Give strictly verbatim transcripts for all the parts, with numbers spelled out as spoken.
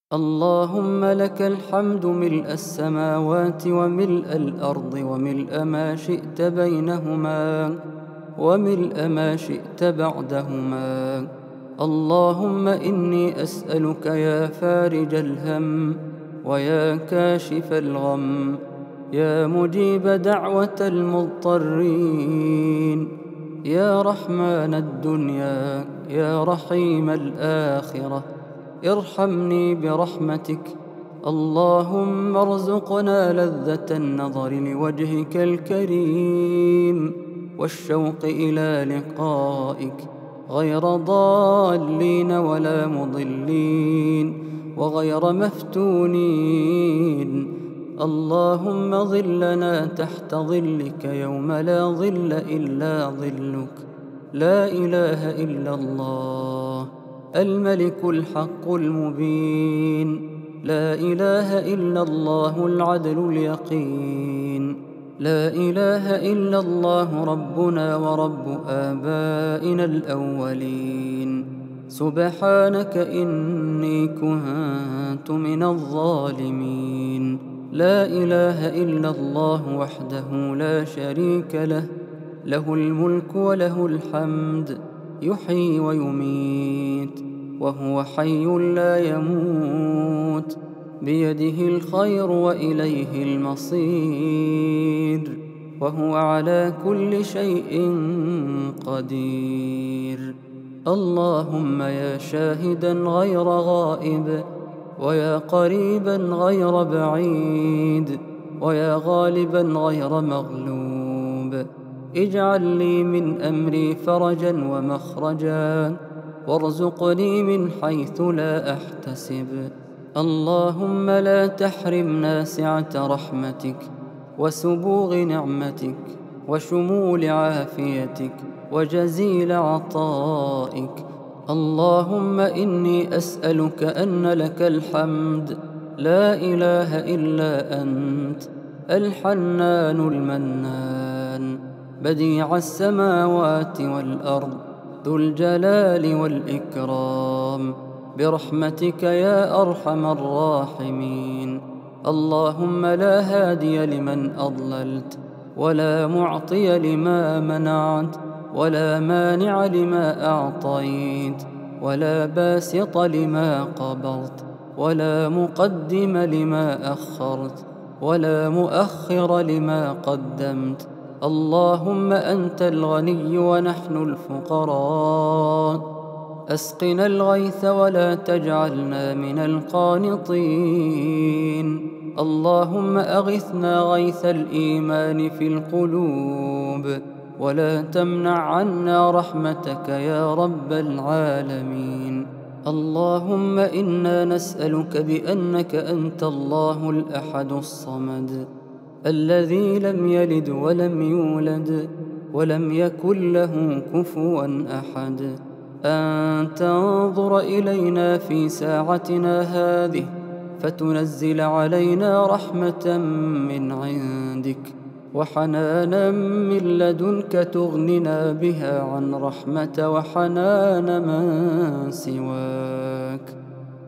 اللهم لك الحمد ملء السماوات وملء الأرض وملء ما شئت بينهما وملء ما شئت بعدهما. اللهم إني أسألك يا فارج الهم ويا كاشف الغم يا مجيب دعوة المضطرين يا رحمن الدنيا يا رحيم الآخرة، ارحمني برحمتك. اللهم ارزقنا لذة النظر لوجهك الكريم والشوق إلى لقائك غير ضالين ولا مضلين وغير مفتونين. اللهم ظلنا تحت ظلك يوم لا ظل إلا ظلك. لا إله إلا الله الملك الحق المبين، لا إله إلا الله العدل اليقين، لا إله إلا الله ربنا ورب آبائنا الأولين. سبحانك إني كنت من الظالمين. لا إله إلا الله وحده لا شريك له، له الملك وله الحمد، يحيي ويميت وهو حي لا يموت، بيده الخير وإليه المصير، وهو على كل شيء قدير. اللهم يا شاهدا غير غائب ويا قريبا غير بعيد ويا غالبا غير مغلوب، اجعل لي من أمري فرجا ومخرجا وارزقني من حيث لا أحتسب. اللهم لا تحرمنا سعة رحمتك وسبوغ نعمتك وشمول عافيتك وجزيل عطائك. اللهم إني أسألك أن لك الحمد لا إله إلا أنت، الحنان المنان، بديع السماوات والأرض، ذو الجلال والإكرام، برحمتك يا أرحم الراحمين. اللهم لا هادي لمن أضللت ولا معطي لما منعت ولا مانع لما أعطيت ولا باسط لما قبضت ولا مقدم لما أخرت ولا مؤخر لما قدمت. اللهم أنت الغني ونحن الفقراء، أسقنا الغيث ولا تجعلنا من القانطين. اللهم أغثنا غيث الإيمان في القلوب ولا تمنع عنا رحمتك يا رب العالمين. اللهم إنا نسألك بأنك أنت الله الأحد الصمد الذي لم يلد ولم يولد ولم يكن له كفوا أحد، أن تنظر إلينا في ساعتنا هذه فتنزل علينا رحمة من عندك وحنانا من لدنك تغننا بها عن رحمة وحنان من سواك.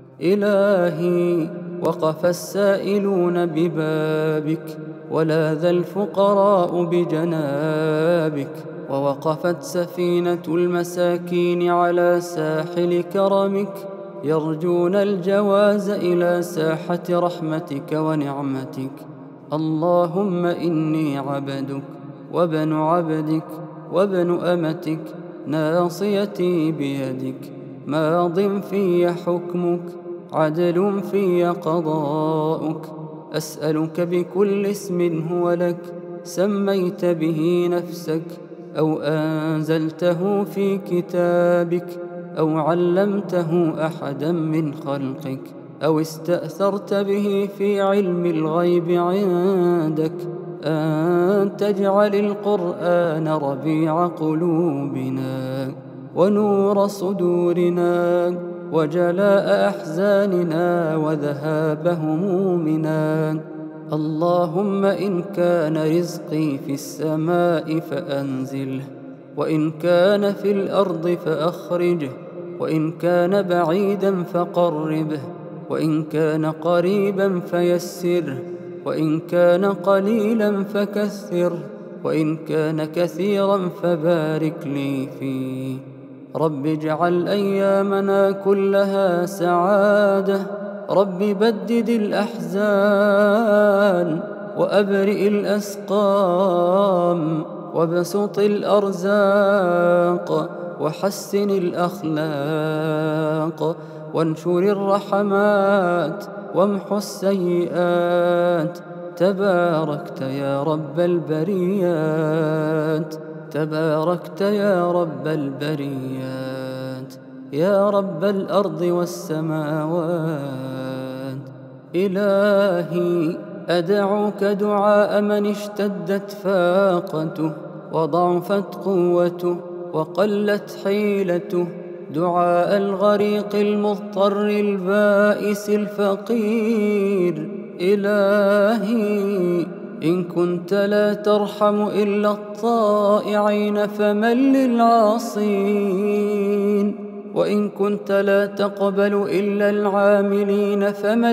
إلهي وقف السائلون ببابك ولاذ الفقراء بجنابك ووقفت سفينة المساكين على ساحل كرمك يرجون الجواز إلى ساحة رحمتك ونعمتك. اللهم إني عبدك وابن عبدك وابن أمتك، ناصيتي بيدك، ماض في حكمك، عدل في قضاؤك. أسألك بكل اسم هو لك سميت به نفسك أو أنزلته في كتابك أو علمته أحدا من خلقك أو استأثرت به في علم الغيب عندك، أن تجعل القرآن ربيع قلوبنا ونور صدورنا وجلاء أحزاننا وذهاب همومنا. اللهم إن كان رزقي في السماء فأنزله، وإن كان في الأرض فأخرجه، وإن كان بعيدا فقربه، وإن كان قريبا فيسره، وإن كان قليلا فكثره، وإن كان كثيرا فبارك لي فيه. رب اجعل أيامنا كلها سعادة، رب بدد الأحزان وأبرئ الأسقام وابسط الأرزاق وحسن الأخلاق وانشر الرحمات وامحو السيئات. تباركت يا رب البريات، تباركت يا رب البريات، يا رب الأرض والسماوات. إلهي أدعوك دعاء من اشتدت فاقته وضعفت قوته وقلت حيلته، دعاء الغريق المضطر البائس الفقير. إلهي إن كنت لا ترحم إلا الطائعين فمن للعاصين، وإن كنت لا تقبل إلا العاملين فمن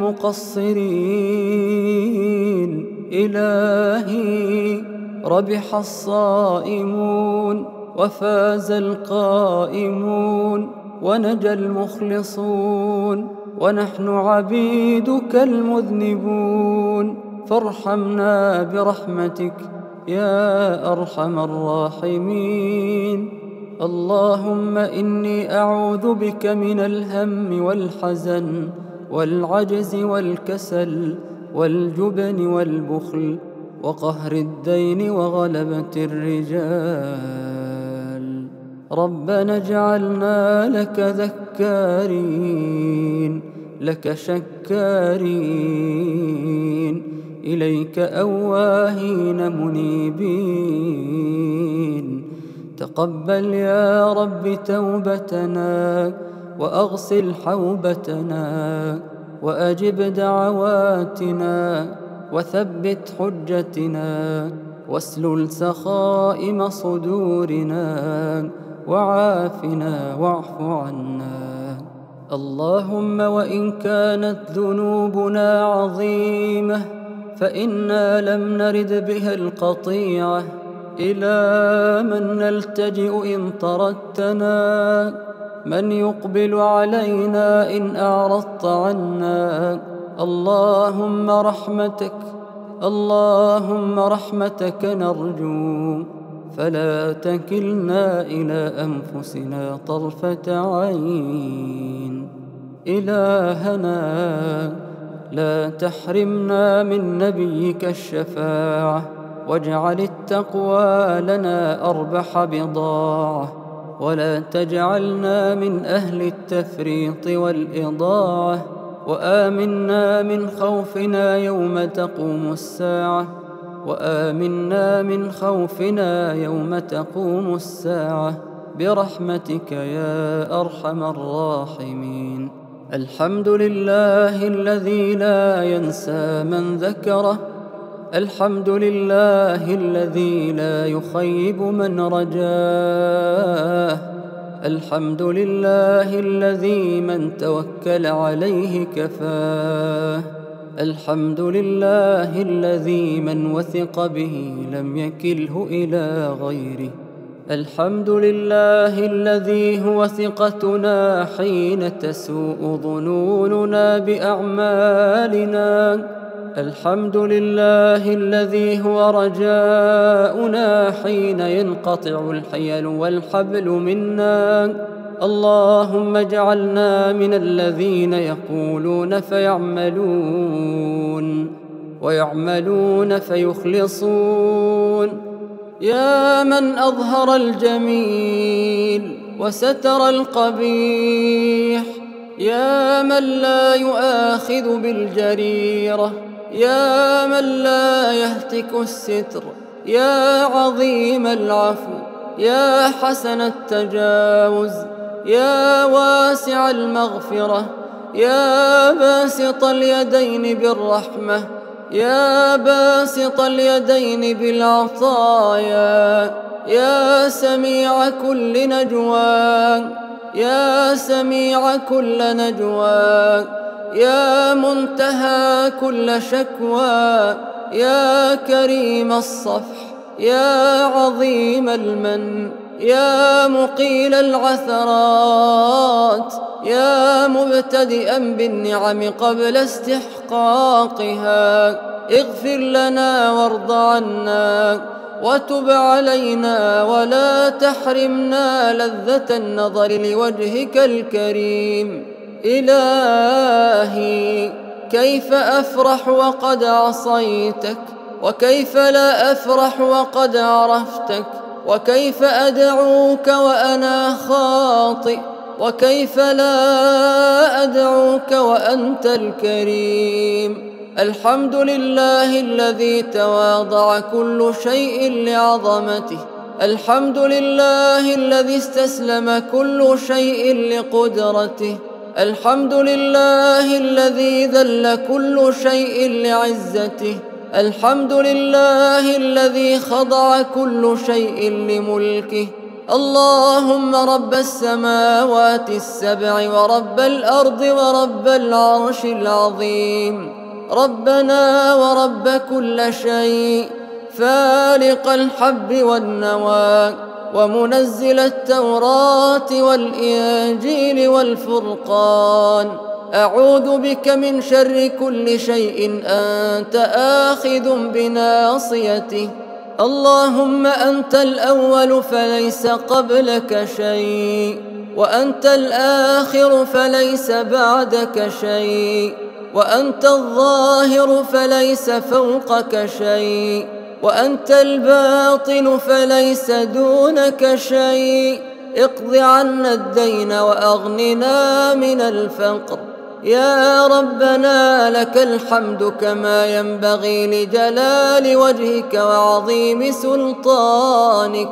للمقصرين. إلهي ربح الصائمون وفاز القائمون ونجى المخلصون، ونحن عبيدك المذنبون، فارحمنا برحمتك يا أرحم الراحمين. اللهم إني أعوذ بك من الهم والحزن والعجز والكسل والجبن والبخل وقهر الدين وغلبة الرجال. ربنا اجعلنا لك ذكارين، لك شكارين، إليك أواهين منيبين. تقبل يا رب توبتنا وأغسل حوبتنا وأجب دعواتنا وثبت حجتنا واسلل سخائم صدورنا وعافنا واعف عنا. اللهم وإن كانت ذنوبنا عظيمة فإنا لم نرد بها القطيعة، إلى من نلتجئ إن طردتنا؟ من يقبل علينا إن أعرضت عنا؟ اللهم رحمتك، اللهم رحمتك نرجو، فلا تكلنا إلى أنفسنا طرفة عين. إلهنا لا تحرمنا من نبيك الشفاعة، واجعل التقوى لنا أربح بضاعة، ولا تجعلنا من أهل التفريط والإضاعة. وآمنا من خوفنا يوم تقوم الساعة، وآمنا من خوفنا يوم تقوم الساعة برحمتك يا أرحم الراحمين. الحمد لله الذي لا ينسى من ذكره، الحمد لله الذي لا يخيب من رجاه، الحمد لله الذي من توكل عليه كفاه، الحمد لله الذي من وثق به لم يكله إلى غيره، الحمد لله الذي هو ثقتنا حين تسوء ظنوننا بأعمالنا، الحمد لله الذي هو رجاؤنا حين ينقطع الحيل والحبل منا. اللهم اجعلنا من الذين يقولون فيعملون، ويعملون فيخلصون. يا من أظهر الجميل وستر القبيح، يا من لا يؤاخذ بالجريرة، يا من لا يهتك الستر، يا عظيم العفو، يا حسن التجاوز، يا واسع المغفرة، يا باسط اليدين بالرحمة، يا باسط اليدين بالعطايا، يا سميع كل نجوى، يا سميع كل نجوى، يا منتهى كل شكوى، يا كريم الصفح، يا عظيم المن، يا مقيل العثرات، يا مبتدئا بالنعم قبل استحقاقها، اغفر لنا وارض عنا وتب علينا ولا تحرمنا لذة النظر لوجهك الكريم. إلهي كيف أفرح وقد عصيتك، وكيف لا أفرح وقد عرفتك، وكيف أدعوك وأنا خاطئ، وكيف لا أدعوك وأنت الكريم. الحمد لله الذي تواضع كل شيء لعظمته، الحمد لله الذي استسلم كل شيء لقدرته، الحمد لله الذي ذل كل شيء لعزته، الحمد لله الذي خضع كل شيء لملكه. اللهم رب السماوات السبع ورب الأرض ورب العرش العظيم، ربنا ورب كل شيء، فالق الحب والنوى، ومنزل التوراة والإنجيل والفرقان، أعوذ بك من شر كل شيء أنت آخذ بناصيته. اللهم أنت الأول فليس قبلك شيء، وأنت الآخر فليس بعدك شيء، وأنت الظاهر فليس فوقك شيء، وأنت الباطن فليس دونك شيء. اقض عنا الدين وأغننا من الفقر. يا ربنا لك الحمد كما ينبغي لجلال وجهك وعظيم سلطانك،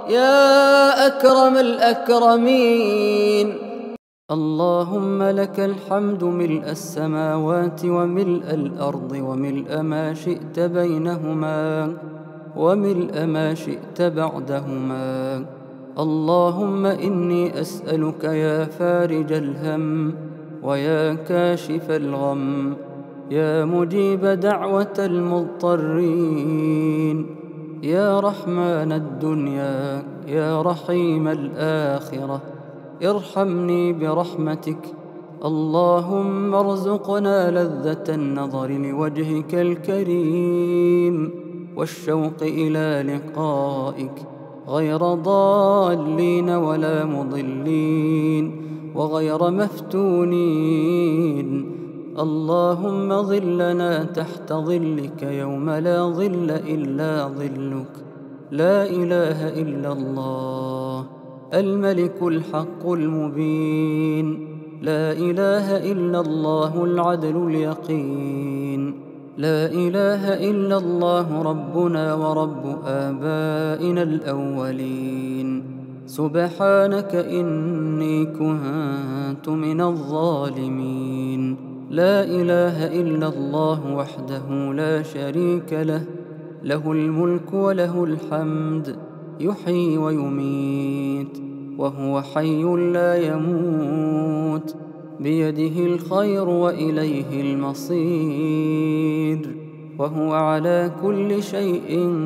يا أكرم الأكرمين. اللهم لك الحمد ملء السماوات وملء الأرض وملء ما شئت بينهما وملء ما شئت بعدهما. اللهم إني أسألك يا فارج الهم ويا كاشف الغم، يا مجيب دعوة المضطرين، يا رحمن الدنيا، يا رحيم الآخرة، ارحمني برحمتك. اللهم ارزقنا لذة النظر لوجهك الكريم والشوق إلى لقائك، غير ضالين ولا مضلين وغير مفتونين. اللهم ظلنا تحت ظلك يوم لا ظل إلا ظلك. لا إله إلا الله الملك الحق المبين، لا إله إلا الله العدل اليقين، لا إله إلا الله ربنا ورب آبائنا الأولين. سبحانك إني كنت من الظالمين. لا إله إلا الله وحده لا شريك له، له الملك وله الحمد، يحيي ويميت وهو حي لا يموت، بيده الخير وإليه المصير، وهو على كل شيء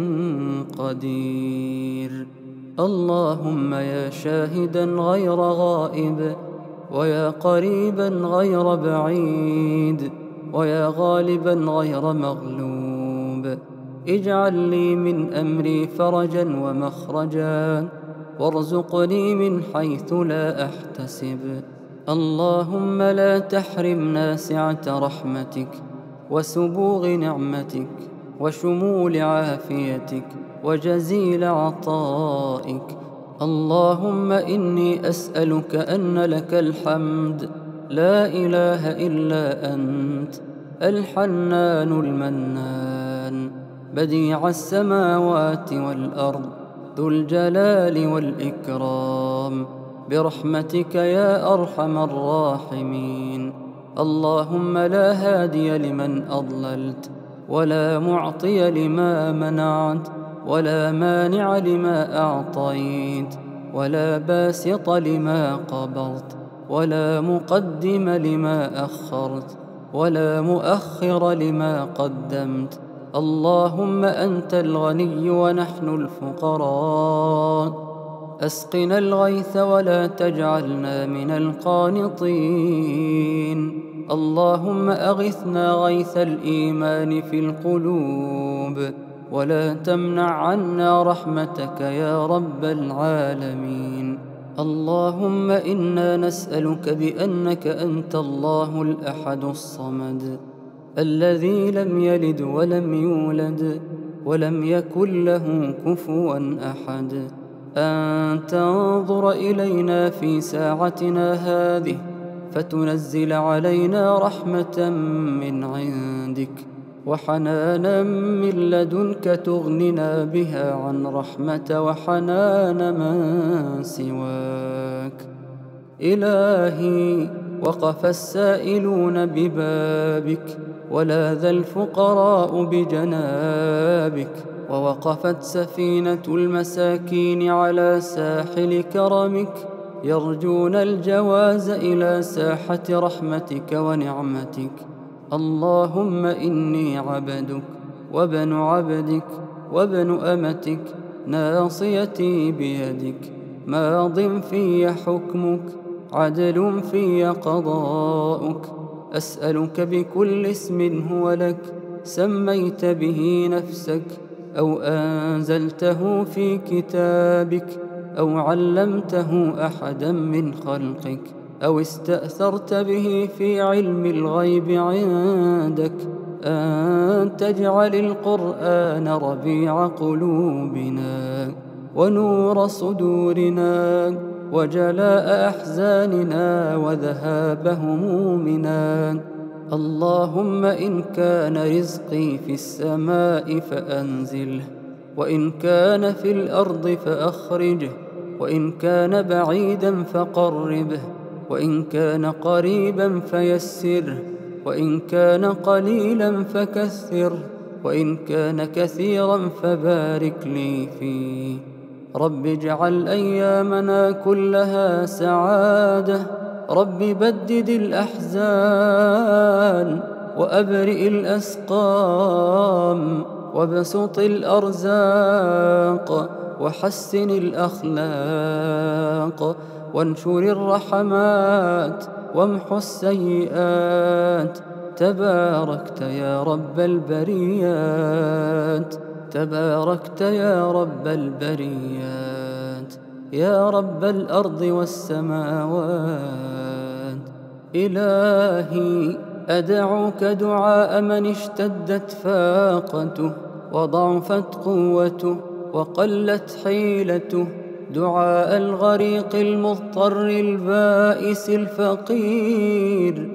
قدير. اللهم يا شاهدا غير غائب، ويا قريبا غير بعيد، ويا غالبا غير مغلوب، اجعل لي من أمري فرجا ومخرجا، وارزقني من حيث لا أحتسب. اللهم لا تحرمنا سعة رحمتك وسبوغ نعمتك وشمول عافيتك وجزيل عطائك. اللهم إني أسألك أن لك الحمد، لا إله إلا أنت، الحنان المنان، بديع السماوات والأرض، ذو الجلال والإكرام، برحمتك يا أرحم الراحمين. اللهم لا هادي لمن أضللت، ولا معطي لما منعت، ولا مانع لما أعطيت، ولا باسط لما قبضت. ولا مقدم لما أخرت ولا مؤخر لما قدمت. اللهم أنت الغني ونحن الفقراء، أسقنا الغيث ولا تجعلنا من القانطين. اللهم أغثنا غيث الإيمان في القلوب، ولا تمنع عنا رحمتك يا رب العالمين. اللهم إنا نسألك بأنك أنت الله الأحد الصمد، الذي لم يلد ولم يولد ولم يكن له كفوا أحد، أن تنظر إلينا في ساعتنا هذه فتنزل علينا رحمة من عندك وحنانا من لدنك تغننا بها عن رحمة وحنان من سواك. إلهي، وقف السائلون ببابك ولاذ الفقراء بجنابك، ووقفت سفينة المساكين على ساحل كرمك يرجون الجواز إلى ساحة رحمتك ونعمتك. اللهم إني عبدك وابن عبدك وابن أمتك، ناصيتي بيدك، ماض في حكمك، عدل في قضاؤك. أسألك بكل اسم هو لك سميت به نفسك أو أنزلته في كتابك أو علمته أحدا من خلقك أو استأثرت به في علم الغيب عندك، أن تجعل القرآن ربيع قلوبنا ونور صدورنا وجلاء أحزاننا وذهاب همومنا. اللهم إن كان رزقي في السماء فأنزله، وإن كان في الأرض فأخرجه، وإن كان بعيدا فقربه، وإن كان قريبا فيسره، وإن كان قليلا فكثره، وإن كان كثيرا فبارك لي فيه. رب اجعل أيامنا كلها سعادة، رب بدد الأحزان وأبرئ الأسقام وبسط الأرزاق وحسن الأخلاق وانشر الرحمات وامحو السيئات. تباركت يا رب البريات، تباركت يا رب البريات، يا رب الأرض والسماوات. إلهي، أدعوك دعاء من اشتدت فاقته وضعفت قوته وقلت حيلته، دعاء الغريق المضطر البائس الفقير.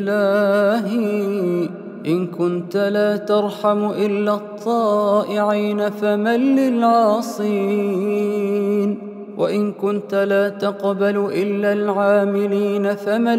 إلهي، إن كنت لا ترحم إلا الطائعين فمن للعاصين، وإن كنت لا تقبل إلا العاملين فمن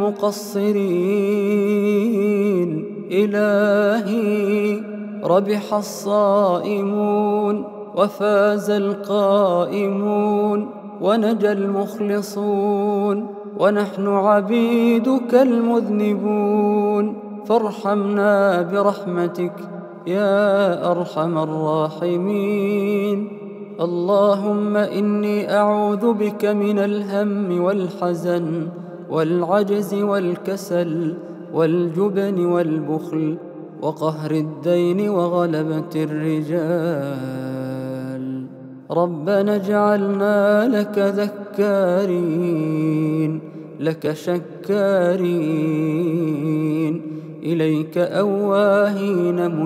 للمقصرين. إلهي، ربح الصائمون وفاز القائمون ونجى المخلصون، ونحن عبيدك المذنبون، فارحمنا برحمتك يا أرحم الراحمين. اللهم إني أعوذ بك من الهم والحزن والعجز والكسل والجبن والبخل وقهر الدين وغلبة الرجال. ربنا اجعلنا لك ذكارين لك شكارين، إليك أواهين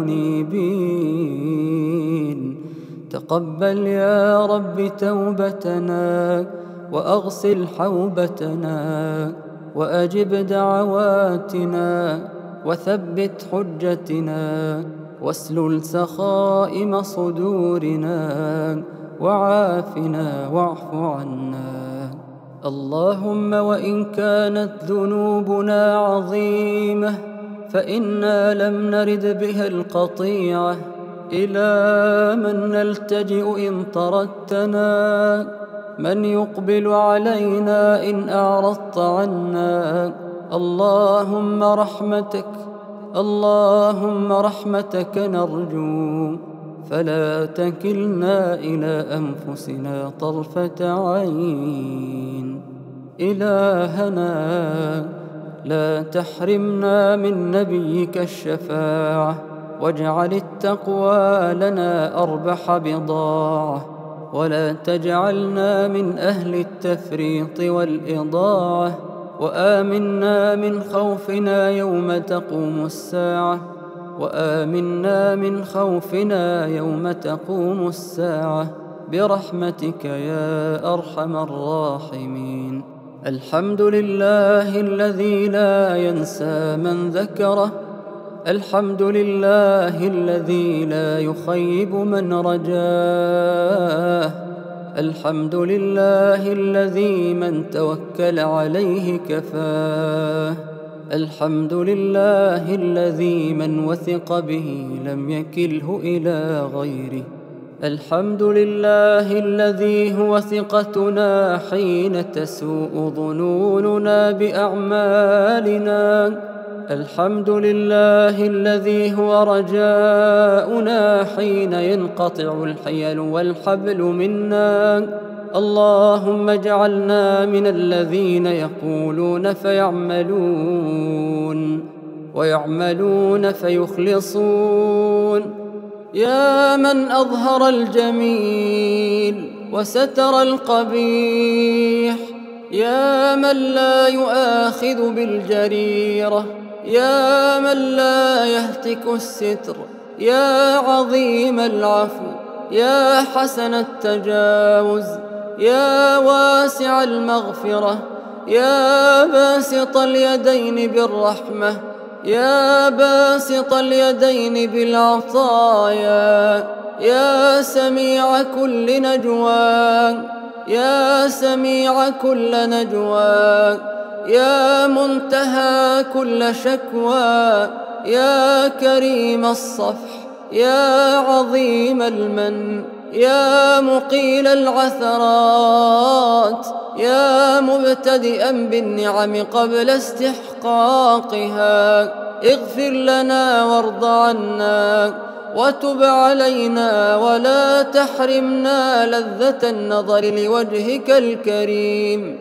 منيبين. تقبل يا رب توبتنا وأغسل حوبتنا وأجب دعواتنا وثبت حجتنا واسلل سخائم صدورنا وعافنا واعف عنا. اللهم وإن كانت ذنوبنا عظيمة فإنا لم نرد بها القطيعة إلى من نلتجئ إن طردتنا، من يقبل علينا إن أعرضت عنا. اللهم رحمتك اللهم رحمتك نرجو، فلا تكلنا إلى أنفسنا طرفة عين. إلهنا لا تحرمنا من نبيك الشفاعة، واجعل التقوى لنا أربح بضاعة، ولا تجعلنا من أهل التفريط والإضاعة. وآمنا من خوفنا يوم تقوم الساعة وآمنا من خوفنا يوم تقوم الساعة برحمتك يا أرحم الراحمين. الحمد لله الذي لا ينسى من ذكره، الحمد لله الذي لا يخيب من رجاه، الحمد لله الذي من توكل عليه كفاه، الحمد لله الذي من وثق به لم يكله إلى غيره، الحمد لله الذي هو ثقتنا حين تسوء ظنوننا بأعمالنا، الحمد لله الذي هو رجاؤنا حين ينقطع الحيل والحبل منا. اللهم اجعلنا من الذين يقولون فيعملون ويعملون فيخلصون. يا من أظهر الجميل وستر القبيح، يا من لا يؤاخذ بالجريرة، يا من لا يهتك الستر، يا عظيم العفو، يا حسن التجاوز، يا واسع المغفرة، يا باسط اليدين بالرحمة، يا باسط اليدين بالعطايا، يا سميع كل نجوى، يا سميع كل نجوى، يا منتهى كل شكوى، يا كريم الصفح، يا عظيم المن، يا مقيل العثرات، يا مبتدئا بالنعم قبل استحقاقها، اغفر لنا وارض عنا وتب علينا ولا تحرمنا لذة النظر لوجهك الكريم.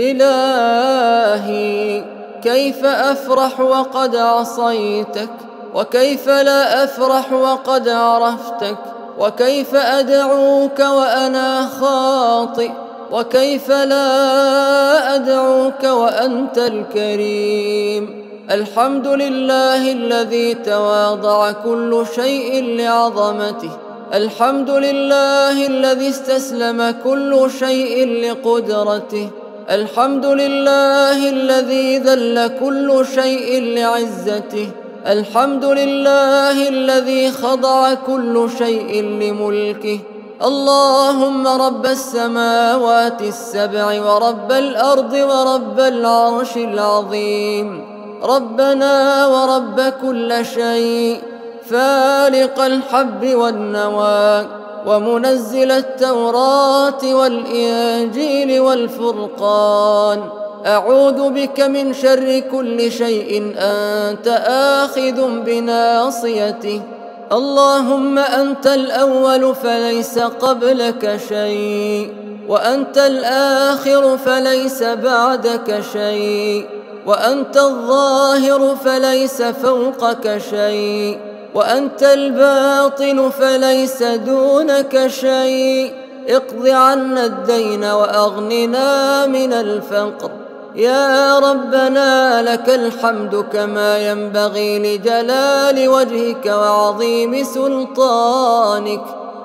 إلهي كيف أفرح وقد عصيتك، وكيف لا أفرح وقد عرفتك، وكيف أدعوك وأنا خاطئ، وكيف لا أدعوك وأنت الكريم. الحمد لله الذي تواضع كل شيء لعظمته، الحمد لله الذي استسلم كل شيء لقدرته، الحمد لله الذي ذل كل شيء لعزته، الحمد لله الذي خضع كل شيء لملكه. اللهم رب السماوات السبع ورب الأرض ورب العرش العظيم، ربنا ورب كل شيء، فالق الحب والنوى، ومنزل التوراة والإنجيل والفرقان، أعوذ بك من شر كل شيء أنت آخذ بناصيته. اللهم أنت الأول فليس قبلك شيء، وأنت الآخر فليس بعدك شيء، وأنت الظاهر فليس فوقك شيء، وأنت الباطن فليس دونك شيء. اقض عنا الدين وأغننا من الفقر. يا ربنا لك الحمد كما ينبغي لجلال وجهك وعظيم سلطانك،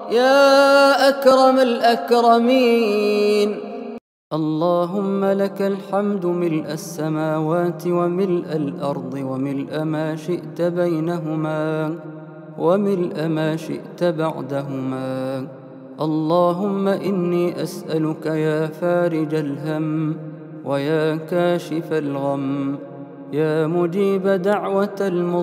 يا أكرم الأكرمين. اللهم لك الحمد ملء السماوات وملء الأرض وملء ما شئت بينهما وملء ما شئت بعدهما. اللهم إني أسألك يا فارج الهم ويا كاشف الغم، يا مجيب دعوة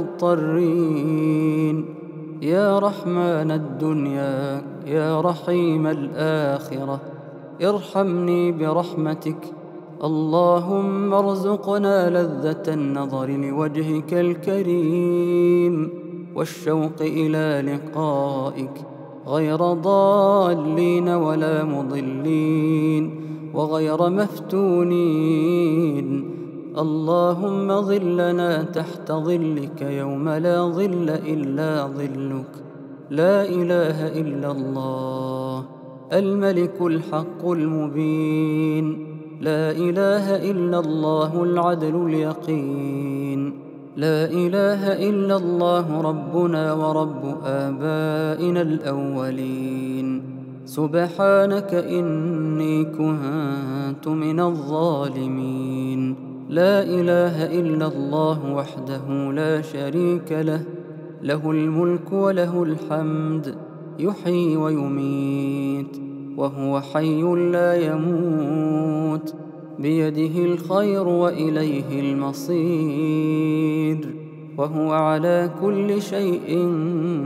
المضطرين، يا رحمن الدنيا، يا رحيم الآخرة، ارحمني برحمتك. اللهم ارزقنا لذة النظر لوجهك الكريم والشوق إلى لقائك، غير ضالين ولا مضلين وغير مفتونين. اللهم ظلنا تحت ظلك يوم لا ظل إلا ظلك. لا إله إلا الله الملك الحق المبين. لا إله إلا الله العدل اليقين. لا إله إلا الله ربنا ورب آبائنا الأولين. سبحانك إني كنت من الظالمين. لا إله إلا الله وحده لا شريك له، له الملك وله الحمد، يحيي ويميت وهو حي لا يموت، بيده الخير وإليه المصير، وهو على كل شيء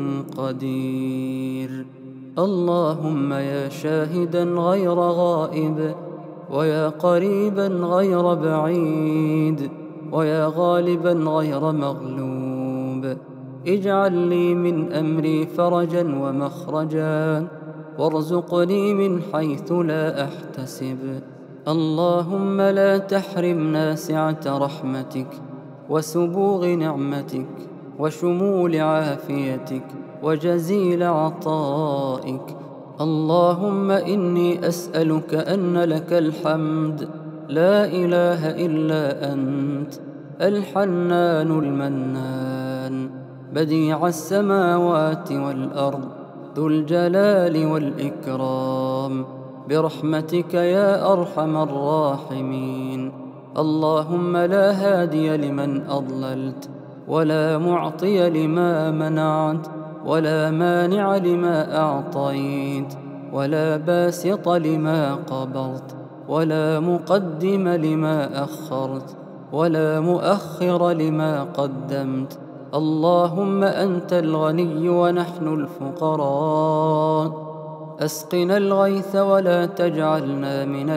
قدير. اللهم يا شاهدا غير غائب، ويا قريبا غير بعيد، ويا غالبا غير مغلوب، اجعل لي من أمري فرجا ومخرجا، وارزقني من حيث لا أحتسب. اللهم لا تحرمنا سعة رحمتك وسبوغ نعمتك وشمول عافيتك وجزيل عطائك. اللهم إني أسألك أن لك الحمد، لا إله إلا أنت، الحنان المنان، بديع السماوات والأرض، ذو الجلال والإكرام، برحمتك يا أرحم الراحمين. اللهم لا هادي لمن أضللت، ولا معطي لما منعت، ولا مانع لما أعطيت، ولا باسط لما قبضت، ولا مقدم لما أخرت، ولا مؤخر لما قدمت. اللهم أنت الغني ونحن الفقراء، أسقنا الغيث ولا تجعلنا من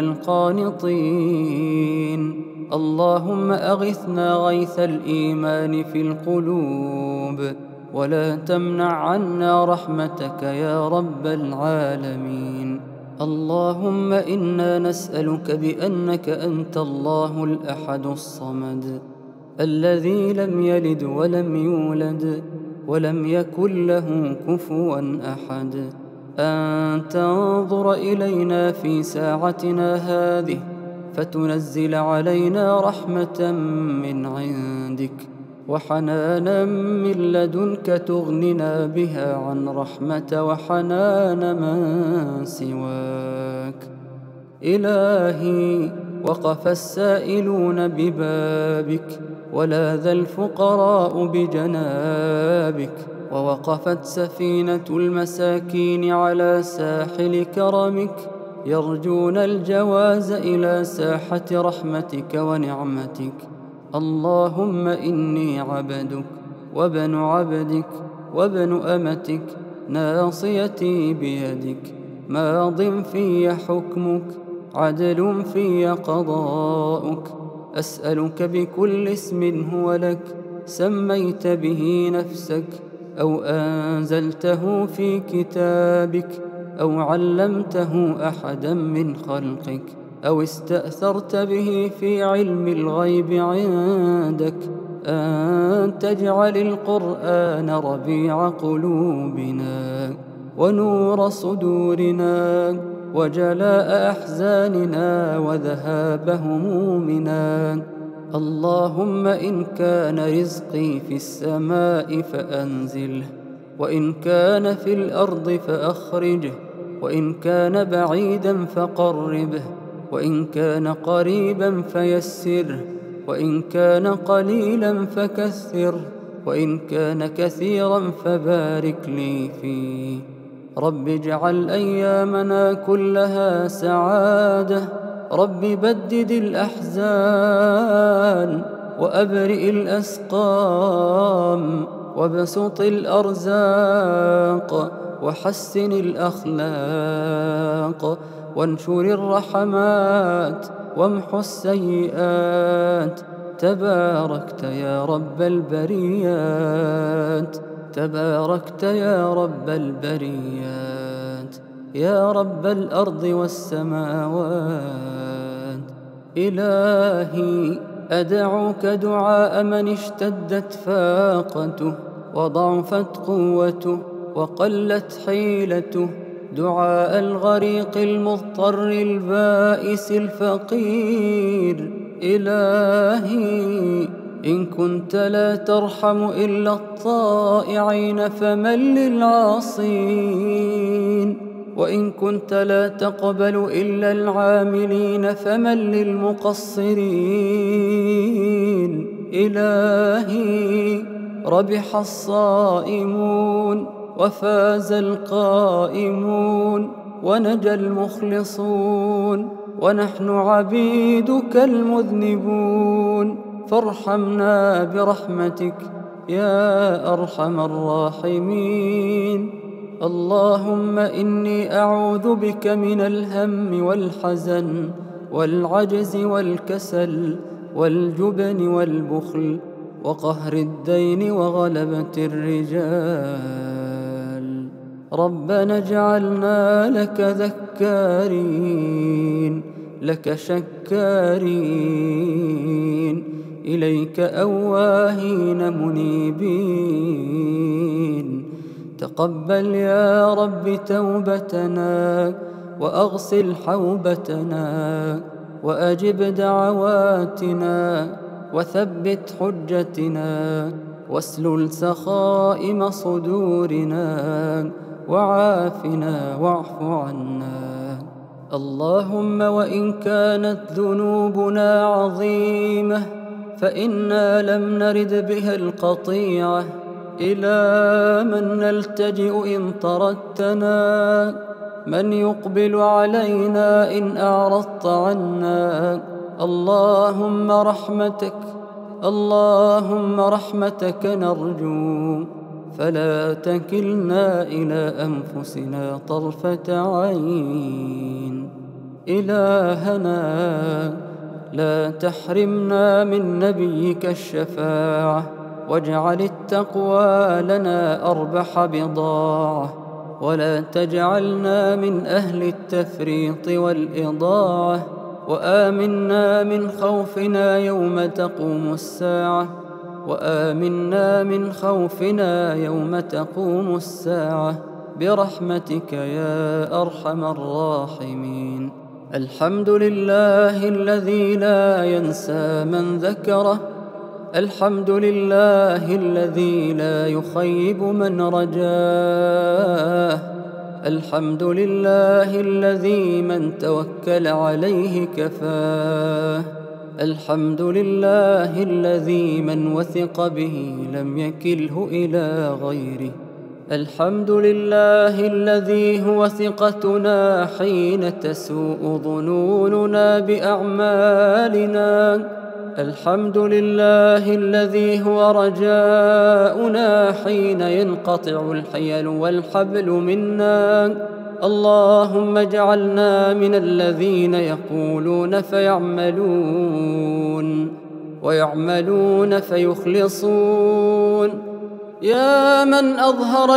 القانطين. اللهم أغثنا غيث الإيمان في القلوب، ولا تمنع عنا رحمتك يا رب العالمين. اللهم إنا نسألك بأنك أنت الله الأحد الصمد، الذي لم يلد ولم يولد ولم يكن له كفوا أحد، أن تنظر إلينا في ساعتنا هذه فتنزل علينا رحمة من عندك وحنانا من لدنك تغننا بها عن رحمة وحنان من سواك. إلهي وقف السائلون ببابك، ولاذ الفقراء بجنابك، ووقفت سفينة المساكين على ساحل كرمك، يرجون الجواز إلى ساحة رحمتك ونعمتك. اللهم إني عبدك وابن عبدك وابن أمتك، ناصيتي بيدك، ماض في حكمك، عدل في قضاؤك. أسألك بكل اسم هو لك سميت به نفسك، أو أنزلته في كتابك، أو علمته أحدا من خلقك، أو استأثرت به في علم الغيب عندك، أن تجعل القرآن ربيع قلوبنا ونور صدورنا وجلاء أحزاننا وذهاب همومنا. اللهم إن كان رزقي في السماء فأنزله، وإن كان في الأرض فأخرجه، وإن كان بعيدا فقربه، وإن كان قريبا فيسره، وإن كان قليلا فكثره، وإن كان كثيرا فبارك لي فيه. رب اجعل أيامنا كلها سعادة، رب بدد الأحزان وأبرئ الأسقام وبسط الأرزاق وحسن الأخلاق وانشر الرحمات وامحو السيئات. تباركت يا رب البريات، تباركت يا رب البريات، يا رب الأرض والسماوات. إلهي أدعوك دعاء من اشتدت فاقته وضعفت قوته وقلت حيلته، دعاء الغريق المضطر البائس الفقير. إلهي إن كنت لا ترحم إلا الطائعين فمن للعاصين، وإن كنت لا تقبل إلا العاملين فمن للمقصرين. إلهي ربح الصائمون وفاز القائمون ونجى المخلصون، ونحن عبيدك المذنبون، فارحمنا برحمتك يا أرحم الراحمين. اللهم إني أعوذ بك من الهم والحزن والعجز والكسل والجبن والبخل وقهر الدين وغلبة الرجال. ربنا اجعلنا لك ذكارين لك شكارين، إليك أواهين منيبين. تقبل يا رب توبتنا وأغسل حوبتنا، وأجب دعواتنا وثبت حجتنا، واسلل سخائم صدورنا، وعافنا واعف عنا. اللهم وإن كانت ذنوبنا عظيمة فإنا لم نرد بها القطيعة، إلى من نلتجئ إن طردتنا؟ من يقبل علينا إن أعرضت عنا؟ اللهم رحمتك اللهم رحمتك نرجو، فلا تكلنا إلى أنفسنا طرفة عين. إلهنا لا تحرمنا من نبيك الشفاعة، واجعل التقوى لنا أربح بضاعة، ولا تجعلنا من أهل التفريط والإضاعة. وآمنا من خوفنا يوم تقوم الساعة وآمنا من خوفنا يوم تقوم الساعة برحمتك يا أرحم الراحمين. الحمد لله الذي لا ينسى من ذكره، الحمد لله الذي لا يخيب من رجاه، الحمد لله الذي من توكل عليه كفاه، الحمد لله الذي من وثق به لم يكله إلى غيره، الحمد لله الذي هو ثقتنا حين تسوء ظنوننا بأعمالنا، الحمد لله الذي هو رجاؤنا حين ينقطع الحيل والحبل منا. اللهم اجعلنا من الذين يقولون فيعملون ويعملون فيخلصون. يا من أظهر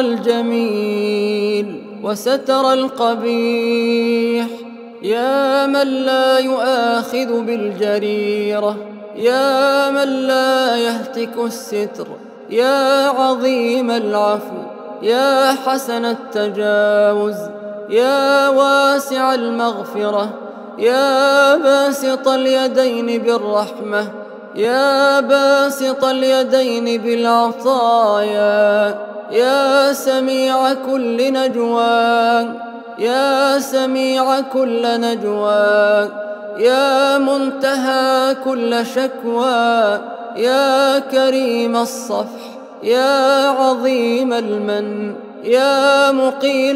الجميل وستر القبيح، يا من لا يؤاخذ بالجريرة، يا من لا يهتك الستر، يا عظيم العفو، يا حسن التجاوز، يا واسع المغفرة، يا باسط اليدين بالرحمة، يا باسط اليدين بالعطايا، يا سميع كل نجوى، يا سميع كل نجوى، يا منتهى كل شكوى، يا كريم الصفح، يا عظيم المن، يا مقيل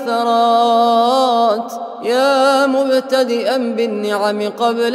العثرات، يا مبتدئا بالنعم قبل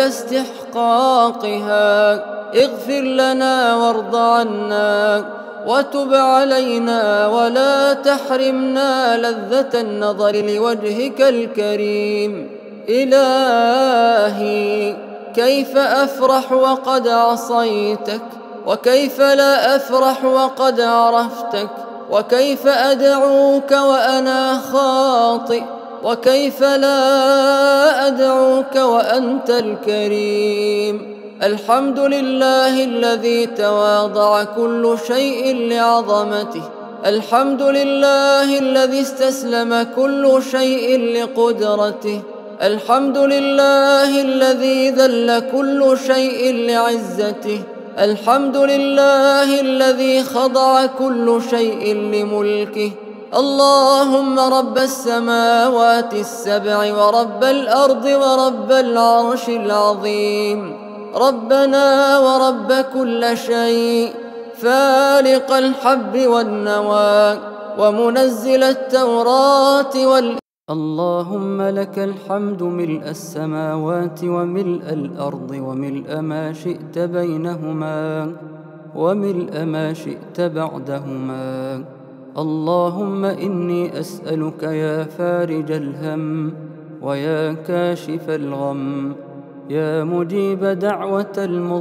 استحقاقها، اغفر لنا وارض عنا وتب علينا، ولا تحرمنا لذة النظر لوجهك الكريم. إلهي كيف أفرح وقد عصيتك، وكيف لا أفرح وقد عرفتك، وكيف أدعوك وأنا خاطئ، وكيف لا أدعوك وأنت الكريم. الحمد لله الذي تواضع كل شيء لعظمته، الحمد لله الذي استسلم كل شيء لقدرته، الحمد لله الذي ذل كل شيء لعزته، الحمد لله الذي خضع كل شيء لملكه. اللهم رب السماوات السبع ورب الأرض ورب العرش العظيم، ربنا ورب كل شيء، فالق الحب والنوى ومنزل التوراة وال اللهم لك الحمد ملء السماوات وملء الأرض وملء ما شئت بينهما وملء ما شئت بعدهما. اللهم إني أسألك يا فارج الهم ويا كاشف الغم يا مجيب دعوة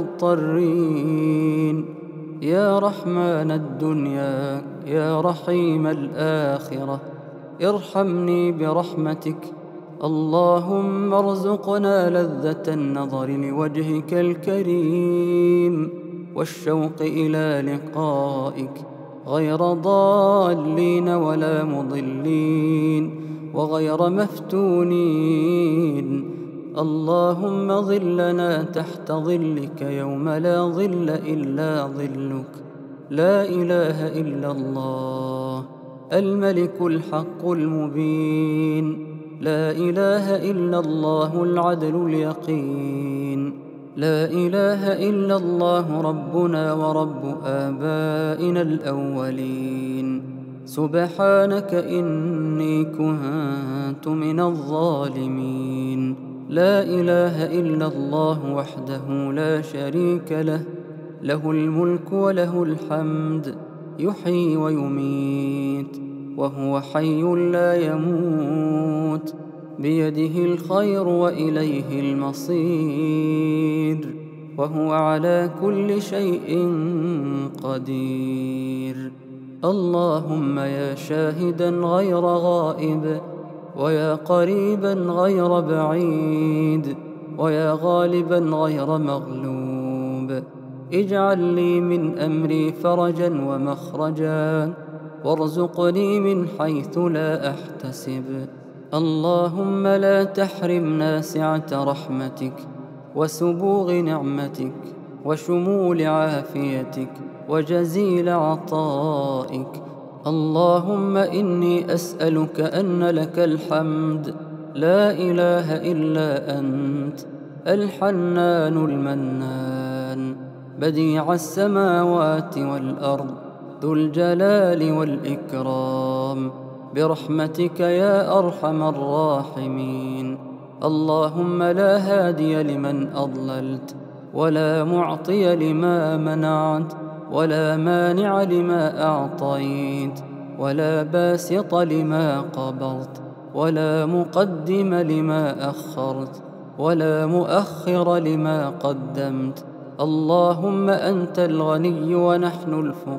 المضطرين، يا رحمن الدنيا يا رحيم الآخرة، ارحمني برحمتك. اللهم ارزقنا لذة النظر لوجهك الكريم والشوق إلى لقائك، غير ضالين ولا مضلين وغير مفتونين. اللهم ظلنا تحت ظلك يوم لا ظل إلا ظلك، لا إله إلا الله الملك الحق المبين، لا إله إلا الله العدل اليقين، لا إله إلا الله ربنا ورب آبائنا الأولين. سبحانك إني كنت من الظالمين. لا إله إلا الله وحده لا شريك له، له الملك وله الحمد، يحيي ويميت وهو حي لا يموت، بيده الخير وإليه المصير، وهو على كل شيء قدير. اللهم يا شاهدا غير غائب، ويا قريبا غير بعيد، ويا غالبا غير مغلوب، اجعل لي من أمري فرجا ومخرجا، وارزقني من حيث لا أحتسب. اللهم لا تحرمنا سعة رحمتك وسبوغ نعمتك وشمول عافيتك وجزيل عطائك. اللهم إني أسألك أن لك الحمد، لا إله إلا أنت، الحنان المنان، بديع السماوات والأرض، ذو الجلال والإكرام، برحمتك يا أرحم الراحمين. اللهم لا هادي لمن أضللت، ولا معطي لما منعت، ولا مانع لما أعطيت، ولا باسط لما قبضت، ولا مقدم لما أخرت، ولا مؤخر لما قدمت. اللهم أنت الغني ونحن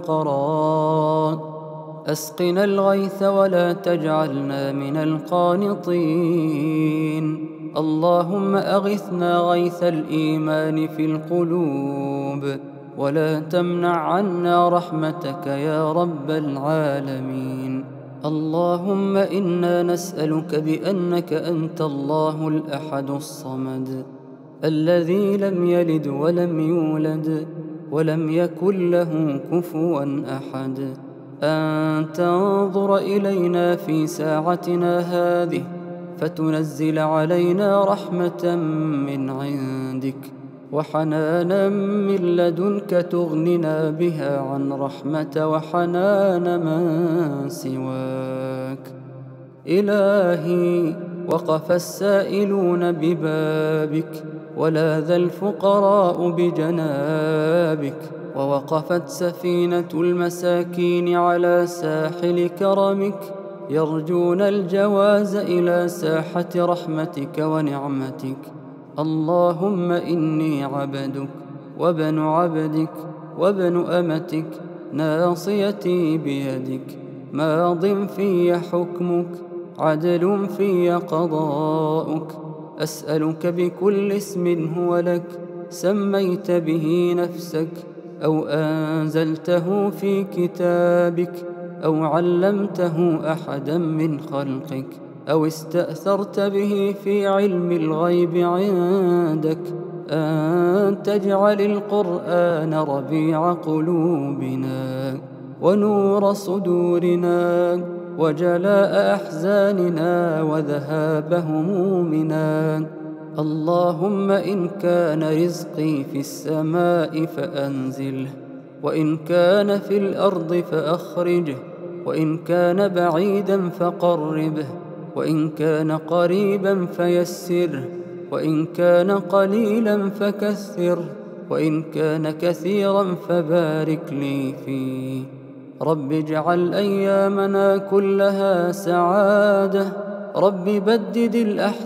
الفقراء، أسقنا الغيث ولا تجعلنا من القانطين. اللهم أغثنا غيث الإيمان في القلوب، ولا تمنع عنا رحمتك يا رب العالمين. اللهم إنا نسألك بأنك أنت الله الأحد الصمد، الذي لم يلد ولم يولد ولم يكن له كفوا أحد، أن تنظر إلينا في ساعتنا هذه فتنزل علينا رحمة من عندك وحنانا من لدنك تغننا بها عن رحمة وحنان من سواك. إلهي وقف السائلون ببابك، ولاذ الفقراء بجنابك، ووقفت سفينة المساكين على ساحل كرمك، يرجون الجواز إلى ساحة رحمتك ونعمتك. اللهم إني عبدك وابن عبدك وابن أمتك، ناصيتي بيدك، ماض في حكمك، عدل في قضاؤك. أسألك بكل اسم هو لك سميت به نفسك أو أنزلته في كتابك أو علمته أحدا من خلقك أو استأثرت به في علم الغيب عندك، أن تجعل القرآن ربيع قلوبنا ونور صدورنا وجلاء أحزاننا وذهاب همومنا. اللهم إن كان رزقي في السماء فأنزله، وإن كان في الأرض فأخرجه، وإن كان بعيدا فقربه، وإن كان قريبا فيسره، وإن كان قليلا فكثره، وإن كان كثيرا فبارك لي فيه. رب اجعل أيامنا كلها سعادة، رب بدد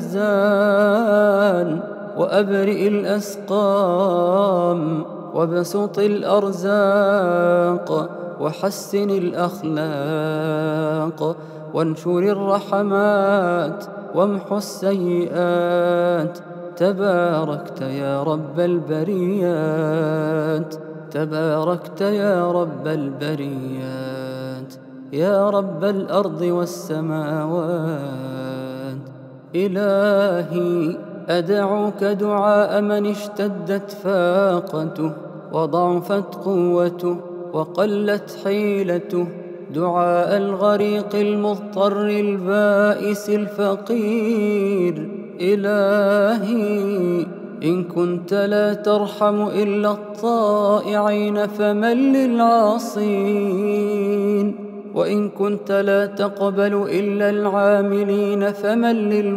الأحزان وأبرئ الأسقام وبسط الأرزاق وحسن الأخلاق وانشر الرحمات وامحو السيئات. تباركت يا رب البريات، تباركت يا رب البريات، يا رب الأرض والسماوات. إلهي أدعوك دعاء من اشتدت فاقته وضعفت قوته وقلت حيلته، دعاء الغريق المضطر البائس الفقير. إلهي إن كنت لا ترحم إلا الطائعين فمن للعاصين، وإن كنت لا تقبل إلا العاملين فمن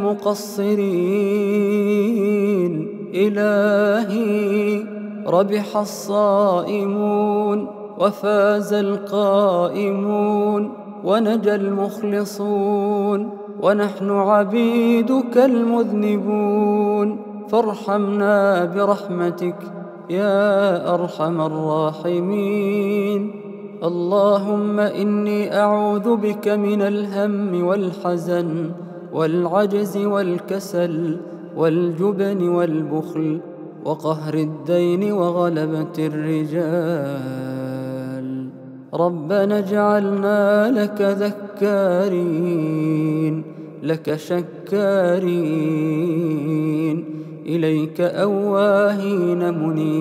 للمقصرين. إلهي ربح الصائمون وفاز القائمون ونجى المخلصون، ونحن عبيدك المذنبون، فارحمنا برحمتك يا أرحم الراحمين. اللهم إني أعوذ بك من الهم والحزن والعجز والكسل والجبن والبخل وقهر الدين وغلبة الرجال. ربنا اجعلنا لك ذكارين لك شكارين، إليك أواهين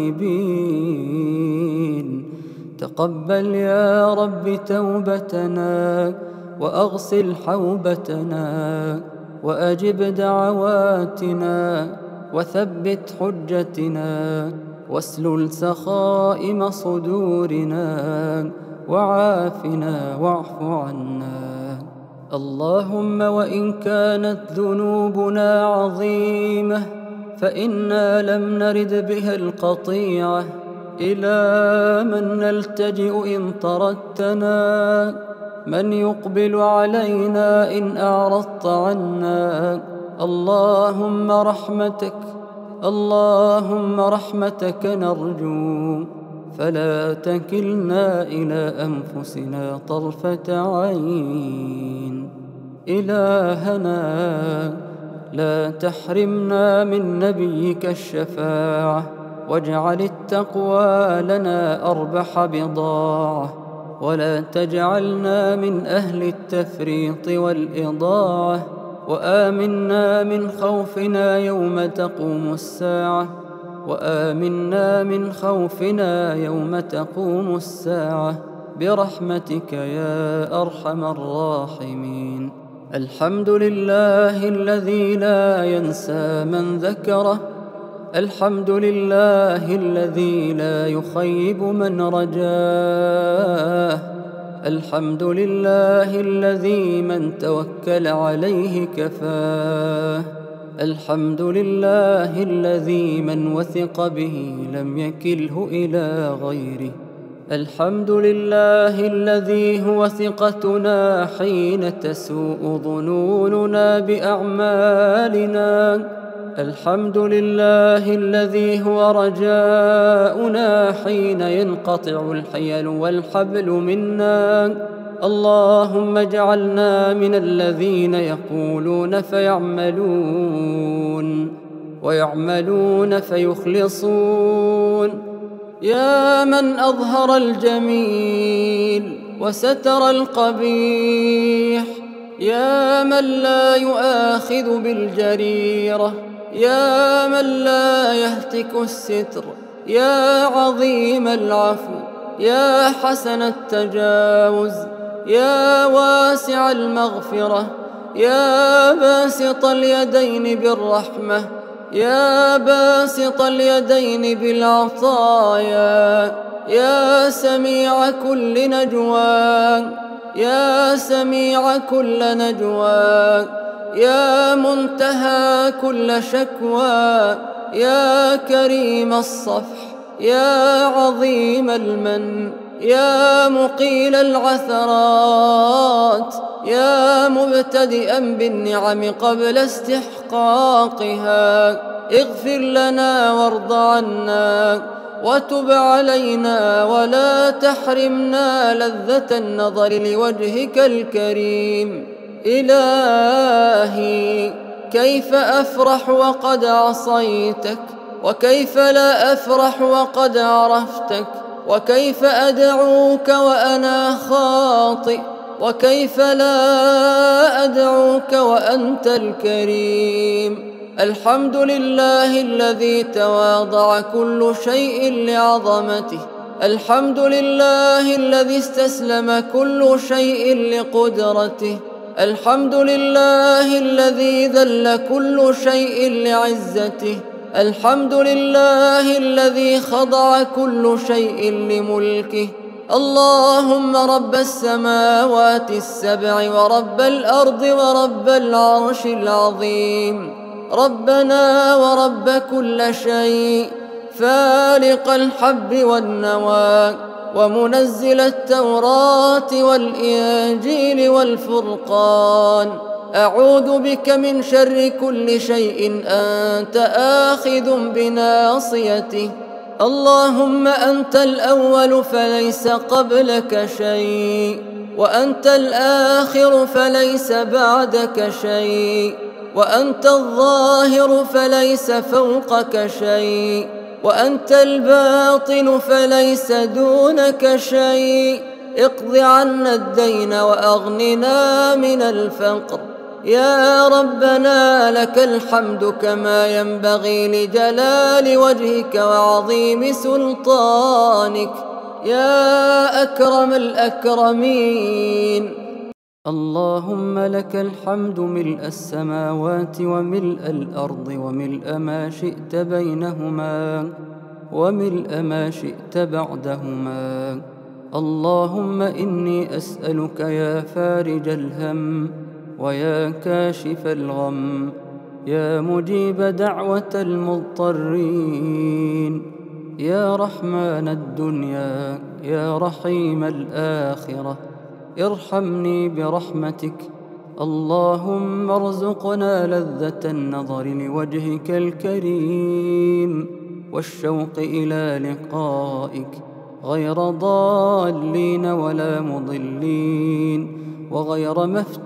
منيبين. تقبل يا رب توبتنا وأغسل حوبتنا وأجب دعواتنا وثبت حجتنا واسلل سخائم صدورنا وعافنا واعف عنا. اللهم وإن كانت ذنوبنا عظيمة فإنا لم نرد بها القطيعة، إلى من نلتجئ إن طردتنا؟ من يقبل علينا إن أعرضت عنا؟ اللهم رحمتك اللهم رحمتك نرجو، فلا تكلنا إلى أنفسنا طرفة عين. إلهنا لا تحرمنا من نبيك الشفاعة، واجعل التقوى لنا أربح بضاعة، ولا تجعلنا من أهل التفريط والإضاعة. وآمنا من خوفنا يوم تقوم الساعة وآمنا من خوفنا يوم تقوم الساعة برحمتك يا أرحم الراحمين. الحمد لله الذي لا ينسى من ذكره، الحمد لله الذي لا يخيب من رجاه، الحمد لله الذي من توكل عليه كفاه، الحمد لله الذي من وثق به لم يكله إلى غيره، الحمد لله الذي هو ثقتنا حين تسوء ظنوننا بأعمالنا. الحمد لله الذي هو رجاؤنا حين ينقطع الحيل والحبل منا. اللهم اجعلنا من الذين يقولون فيعملون ويعملون فيخلصون. يا من أظهر الجميل وستر القبيح، يا من لا يؤاخذ بالجريرة، يا من لا يهتك الستر، يا عظيم العفو، يا حسن التجاوز، يا واسع المغفرة، يا باسط اليدين بالرحمة، يا باسط اليدين بالعطايا، يا سميع كل نجوى، يا سميع كل نجوى، يا منتهى كل شكوى، يا كريم الصفح، يا عظيم المن، يا مقيل العثرات، يا مبتدئا بالنعم قبل استحقاقها. اغفر لنا وارض عنا وتب علينا ولا تحرمنا لذة النظر لوجهك الكريم. إلهي كيف أفرح وقد عصيتك، وكيف لا أفرح وقد عرفتك، وكيف أدعوك وأنا خاطئ، وكيف لا أدعوك وأنت الكريم. الحمد لله الذي تواضع كل شيء لعظمته، الحمد لله الذي استسلم كل شيء لقدرته، الحمد لله الذي ذل كل شيء لعزته، الحمد لله الذي خضع كل شيء لملكه. اللهم رب السماوات السبع ورب الأرض ورب العرش العظيم، ربنا ورب كل شيء، فالق الحب والنوى، ومنزل التوراة والإنجيل والفرقان، أعوذ بك من شر كل شيء أنت آخذ بناصيته. اللهم أنت الأول فليس قبلك شيء، وأنت الآخر فليس بعدك شيء، وأنت الظاهر فليس فوقك شيء، وأنت الباطن فليس دونك شيء. اقض عنا الدين وأغننا من الفقر. يا ربنا لك الحمد كما ينبغي لجلال وجهك وعظيم سلطانك، يا أكرم الأكرمين. اللهم لك الحمد ملء السماوات وملء الأرض وملء ما شئت بينهما وملء ما شئت بعدهما. اللهم إني أسألك يا فارج الهم ويا كاشف الغم، يا مجيب دعوة المضطرين، يا رحمن الدنيا، يا رحيم الآخرة، ارحمني برحمتك. اللهم ارزقنا لذة النظر لوجهك الكريم والشوق إلى لقائك، غير ضالين ولا مضلين وغير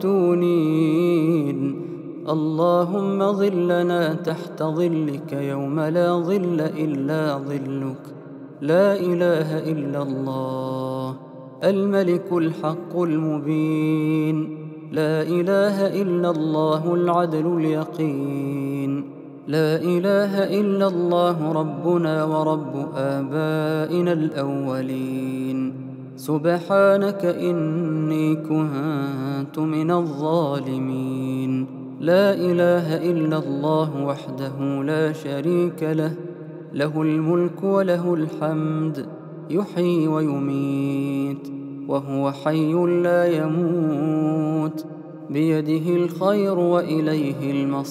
مفتونين. اللهم ظلنا تحت ظلك يوم لا ظل إلا ظلك. لا إله إلا الله الملك الحق المبين، لا إله إلا الله العدل اليقين، لا إله إلا الله ربنا ورب آبائنا الأولين. سبحانك إني كنت من الظالمين. لا إله إلا الله وحده لا شريك له، له الملك وله الحمد، يحيي ويميت وهو حي لا يموت، بيده الخير وإليه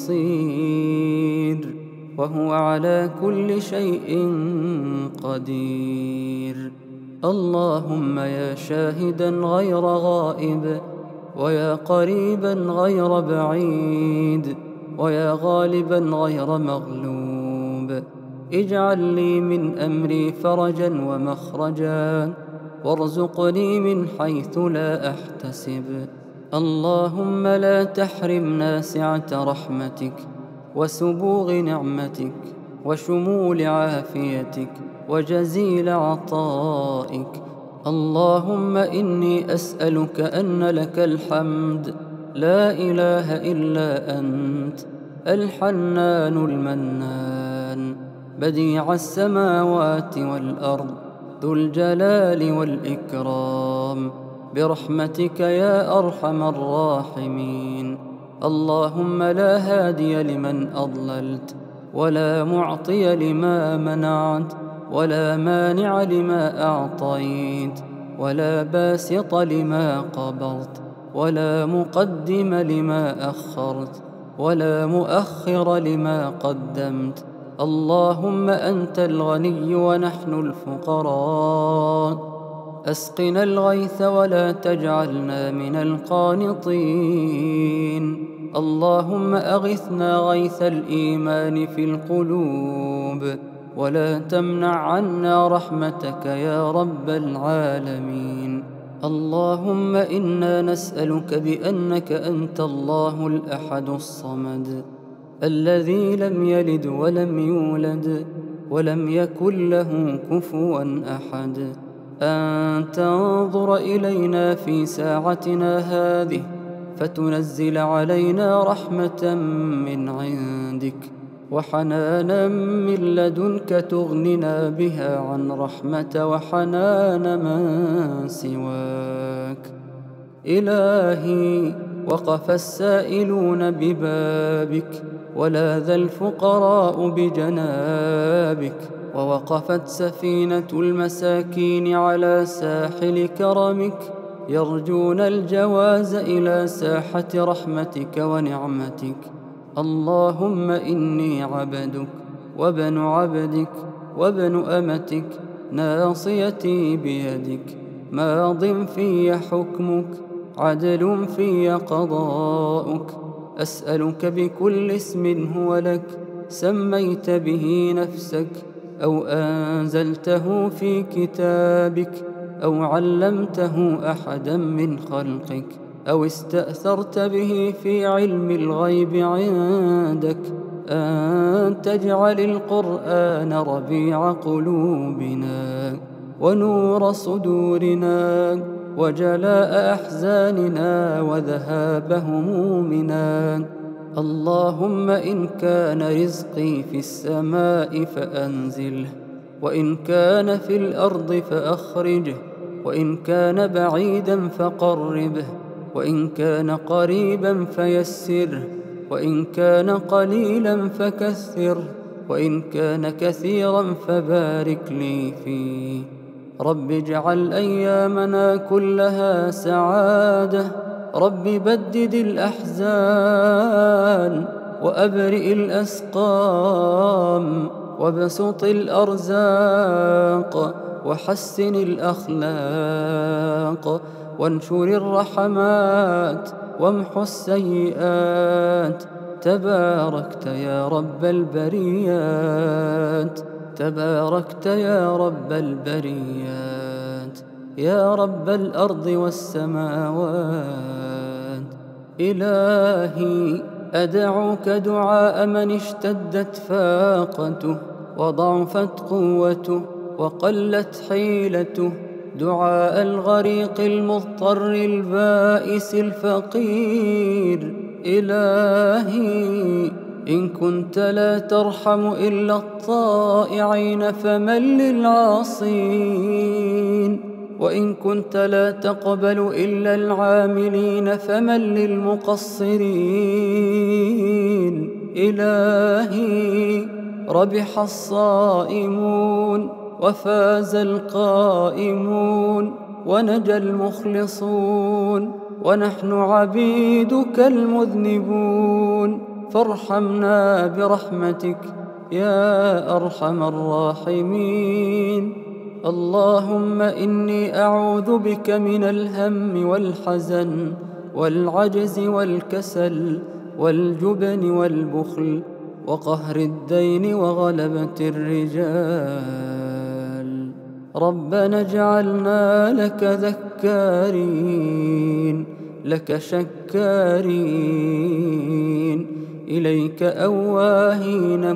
المصير، وهو على كل شيء قدير. اللهم يا شاهدا غير غائب، ويا قريبا غير بعيد، ويا غالبا غير مغلوب، اجعل لي من أمري فرجا ومخرجا، وارزقني من حيث لا أحتسب. اللهم لا تحرمنا سعة رحمتك، وسبوغ نعمتك، وشمول عافيتك، وجزيل عطائك. اللهم إني أسألك أن لك الحمد، لا إله إلا أنت، الحنان المنان، بديع السماوات والأرض، ذو الجلال والإكرام، برحمتك يا أرحم الراحمين. اللهم لا هادي لمن أضللت، ولا معطي لما منعت، ولا مانع لما أعطيت، ولا باسط لما قبضت، ولا مقدم لما أخرت، ولا مؤخر لما قدمت. اللهم أنت الغني ونحن الفقراء، أسقنا الغيث ولا تجعلنا من القانطين. اللهم أغثنا غيث الإيمان في القلوب، ولا تمنع عنا رحمتك يا رب العالمين. اللهم إنا نسألك بأنك أنت الله الأحد الصمد، الذي لم يلد ولم يولد، ولم يكن له كفوا أحد، أن تنظر إلينا في ساعتنا هذه، فتنزل علينا رحمة من عندك، وحنانا من لدنك تغننا بها عن رحمة وحنان من سواك. إلهي، وقف السائلون ببابك، ولاذ الفقراء بجنابك، ووقفت سفينة المساكين على ساحل كرمك، يرجون الجواز إلى ساحة رحمتك ونعمتك. اللهم إني عبدك وابن عبدك وابن أمتك، ناصيتي بيدك، ماض في حكمك، عدل في قضاؤك. أسألك بكل اسم هو لك، سميت به نفسك، أو أنزلته في كتابك، أو علمته أحدا من خلقك، أو استأثرت به في علم الغيب عندك، أن تجعل القرآن ربيع قلوبنا، ونور صدورنا، وجلاء أحزاننا، وذهاب همومنا. اللهم إن كان رزقي في السماء فأنزله، وإن كان في الأرض فأخرجه، وإن كان بعيدا فقربه، وإن كان قريبا فيسره، وإن كان قليلا فكثره، وإن كان كثيرا فبارك لي فيه. رب اجعل أيامنا كلها سعادة، رب بدد الأحزان، وأبرئ الأسقام، وبسط الأرزاق، وحسن الأخلاق، وانشر الرحمات، وامحو السيئات. تباركت يا رب البريات، تباركت يا رب البريات، يا رب الأرض والسماوات. إلهي، أدعوك دعاء من اشتدت فاقته، وضعفت قوته، وقلت حيلته، دعاء الغريق المضطر البائس الفقير. إلهي، إن كنت لا ترحم إلا الطائعين فمن للعاصين، وإن كنت لا تقبل إلا العاملين فمن للمقصرين. إلهي، ربح الصائمون، وفاز القائمون، ونجى المخلصون، ونحن عبيدك المذنبون، فارحمنا برحمتك يا أرحم الراحمين. اللهم إني أعوذ بك من الهم والحزن والعجز والكسل والجبن والبخل وقهر الدين وغلبة الرجال. ربنا اجعلنا لك ذكارين لك شكارين إليك أواهين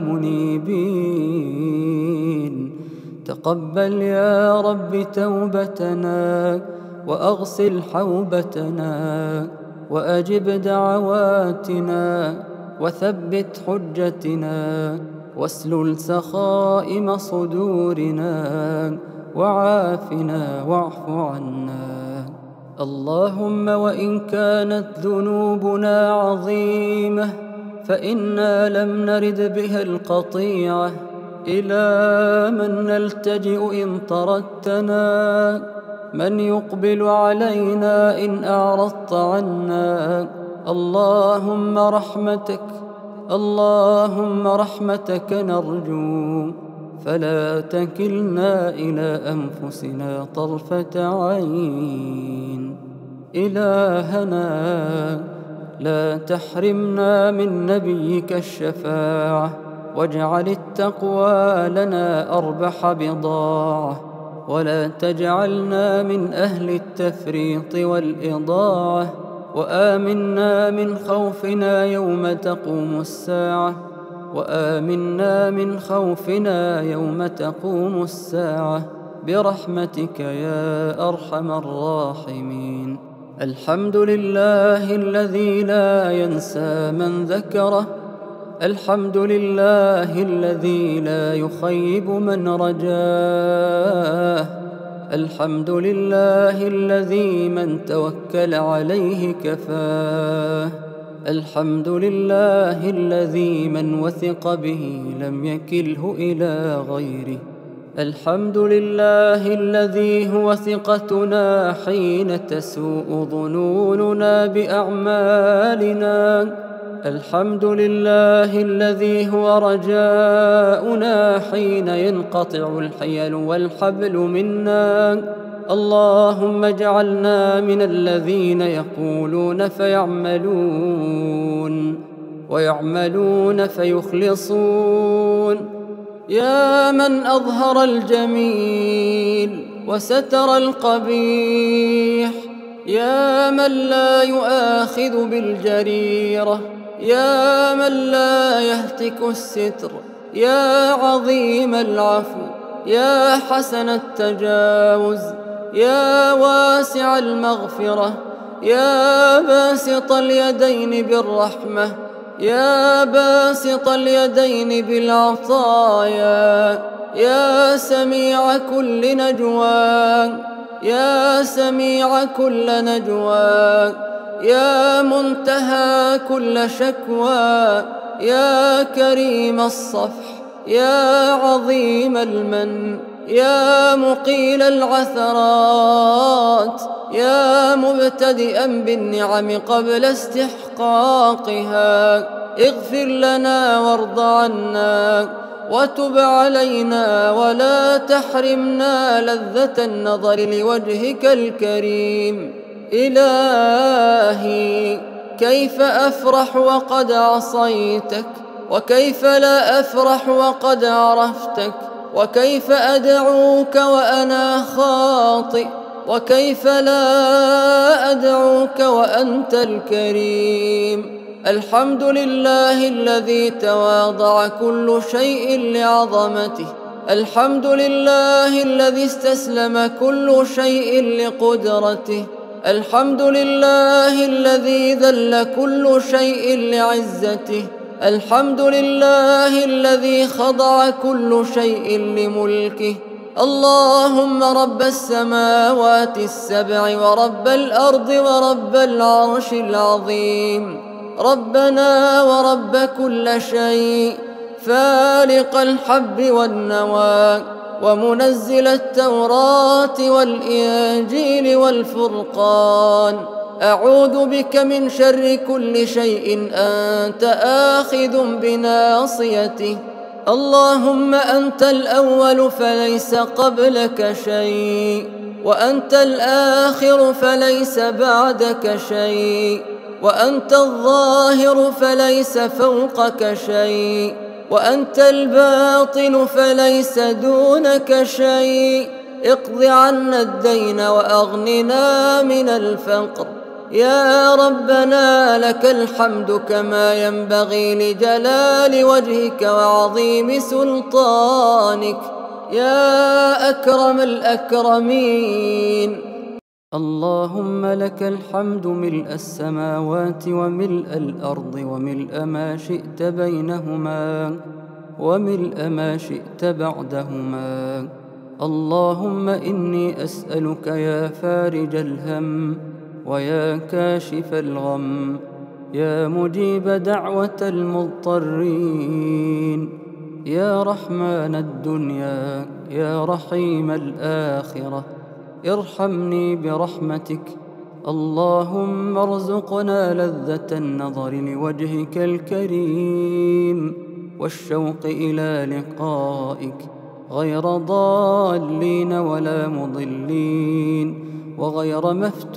منيبين. تقبل يا رب توبتنا وأغسل حوبتنا وأجب دعواتنا وثبت حجتنا واسلل سخائم صدورنا وعافنا واعف عنا. اللهم وإن كانت ذنوبنا عظيمة فإنا لم نرد بها القطيعة إلى من نلتجئ إن طردتنا، من يقبل علينا إن أعرضت عنا. اللهم رحمتك اللهم رحمتك نرجو، فلا تكلنا إلى أنفسنا طرفة عين. إلهنا لا تحرمنا من نبيك الشفاعة، واجعل التقوى لنا أربح بضاعة، ولا تجعلنا من أهل التفريط والإضاعة. وآمنا من خوفنا يوم تقوم الساعة وآمنا من خوفنا يوم تقوم الساعة برحمتك يا أرحم الراحمين. الحمد لله الذي لا ينسى من ذكره، الحمد لله الذي لا يخيب من رجاه، الحمد لله الذي من توكل عليه كفاه، الحمد لله الذي من وثق به لم يكله إلى غيره، الحمد لله الذي هو ثقتنا حين تسوء ظنوننا بأعمالنا، الحمد لله الذي هو رجاؤنا حين ينقطع الحيل والحبل منا. اللهم اجعلنا من الذين يقولون فيعملون ويعملون فيخلصون. يا من أظهر الجميل وستر القبيح، يا من لا يؤاخذ بالجريرة، يا من لا يهتك الستر، يا عظيم العفو، يا حسن التجاوز، يا واسع المغفرة، يا باسط اليدين بالرحمة، يا باسط اليدين بالعطايا، يا سميع كل نجوى، يا سميع كل نجوى، يا منتهى كل شكوى، يا كريم الصفح، يا عظيم المن، يا مقيل العثرات، يا مبتدئا بالنعم قبل استحقاقها، اغفر لنا وارض عنا وتب علينا ولا تحرمنا لذة النظر لوجهك الكريم. إلهي كيف أفرح وقد عصيتك، وكيف لا أفرح وقد عرفتك، وكيف أدعوك وأنا خاطئ، وكيف لا أدعوك وأنت الكريم. الحمد لله الذي تواضع كل شيء لعظمته، الحمد لله الذي استسلم كل شيء لقدرته، الحمد لله الذي ذل كل شيء لعزته، الحمد لله الذي خضع كل شيء لملكه. اللهم رب السماوات السبع ورب الأرض ورب العرش العظيم، ربنا ورب كل شيء، فالق الحب والنوى، ومنزل التوراة والإنجيل والفرقان، أعوذ بك من شر كل شيء أنت آخذ بناصيته، اللهم أنت الأول فليس قبلك شيء، وأنت الآخر فليس بعدك شيء، وأنت الظاهر فليس فوقك شيء، وأنت الباطن فليس دونك شيء. اقض عنا الدين وأغننا من الفقر. يا ربنا لك الحمد كما ينبغي لجلال وجهك وعظيم سلطانك يا أكرم الأكرمين. اللهم لك الحمد ملء السماوات وملء الأرض وملء ما شئت بينهما وملء ما شئت بعدهما. اللهم إني أسألك يا فارج الهم ويا كاشف الغم يا مجيب دعوة المضطرين يا رحمن الدنيا يا رحيم الآخرة، ارحمني برحمتك. اللهم ارزقنا لذة النظر لوجهك الكريم والشوق إلى لقائك غير ضالين ولا مضلين وغير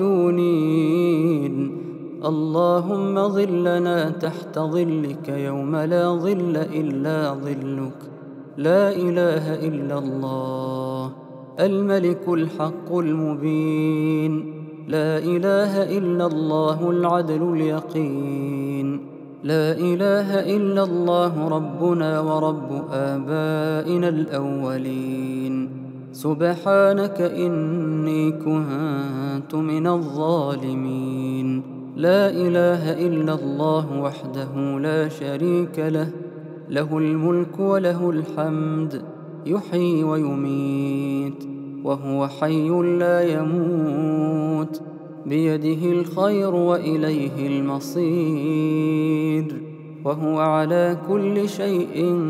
مفتونين. اللهم ظلنا تحت ظلك يوم لا ظل إلا ظلك. لا إله إلا الله الملك الحق المبين. لا إله إلا الله العدل اليقين. لا إله إلا الله ربنا ورب آبائنا الأولين. سبحانك إني كنت من الظالمين. لا إله إلا الله وحده لا شريك له، له الملك وله الحمد، يحيي ويميت وهو حي لا يموت، بيده الخير وإليه المصير، وهو على كل شيء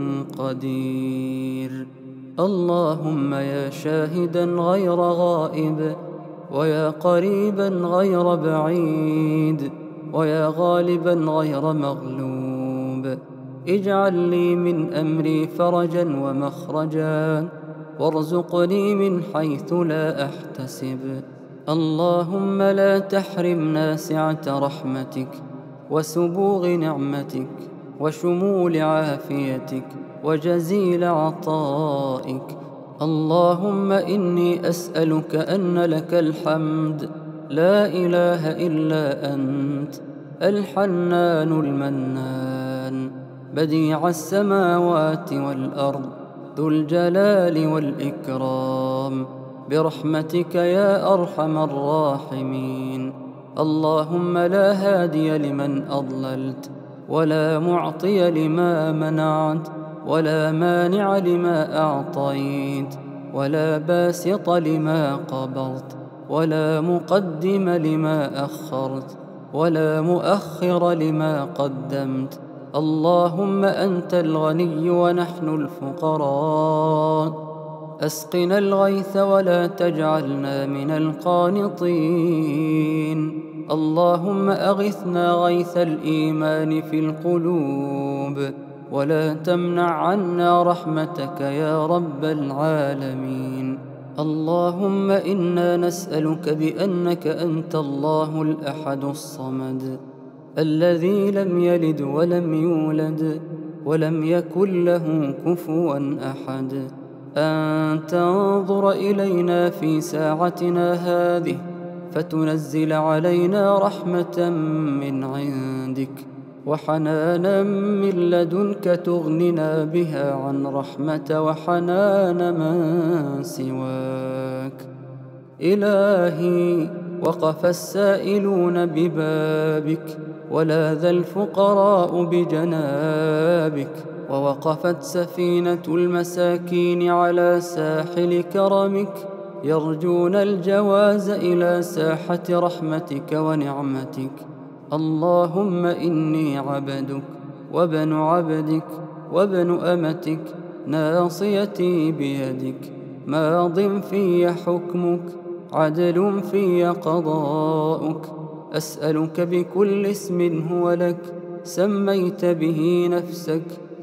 قدير. اللهم يا شاهدا غير غائب، ويا قريبا غير بعيد، ويا غالبا غير مغلوب، اجعل لي من أمري فرجا ومخرجا، وارزقني من حيث لا أحتسب. اللهم لا تحرمنا سعة رحمتك وسبوغ نعمتك وشمول عافيتك وجزيل عطائك. اللهم إني أسألك أن لك الحمد، لا إله إلا أنت، الحنان المنان، بديع السماوات والأرض، ذو الجلال والإكرام، برحمتك يا أرحم الراحمين. اللهم لا هادي لمن أضللت، ولا معطي لما منعت، ولا مانع لما أعطيت، ولا باسط لما قبضت، ولا مقدم لما أخرت، ولا مؤخر لما قدمت. اللهم أنت الغني ونحن الفقراء، أسقنا الغيث ولا تجعلنا من القانطين. اللهم أغثنا غيث الإيمان في القلوب، ولا تمنع عنا رحمتك يا رب العالمين. اللهم إنا نسألك بأنك أنت الله الأحد الصمد، الذي لم يلد ولم يولد ولم يكن له كفوا أحد، أن تنظر إلينا في ساعتنا هذه فتنزل علينا رحمة من عندك وحنانا من لدنك تغننا بها عن رحمة وحنان من سواك. إلهي وقف السائلون ببابك، ولاذ الفقراء بجنابك، ووقفت سفينة المساكين على ساحل كرمك، يرجون الجواز إلى ساحة رحمتك ونعمتك. اللهم إني عبدك وابن عبدك وابن أمتك، ناصيتي بيدك، ماض في حكمك، عدل في قضاؤك. أسألك بكل اسم هو لك سميت به نفسك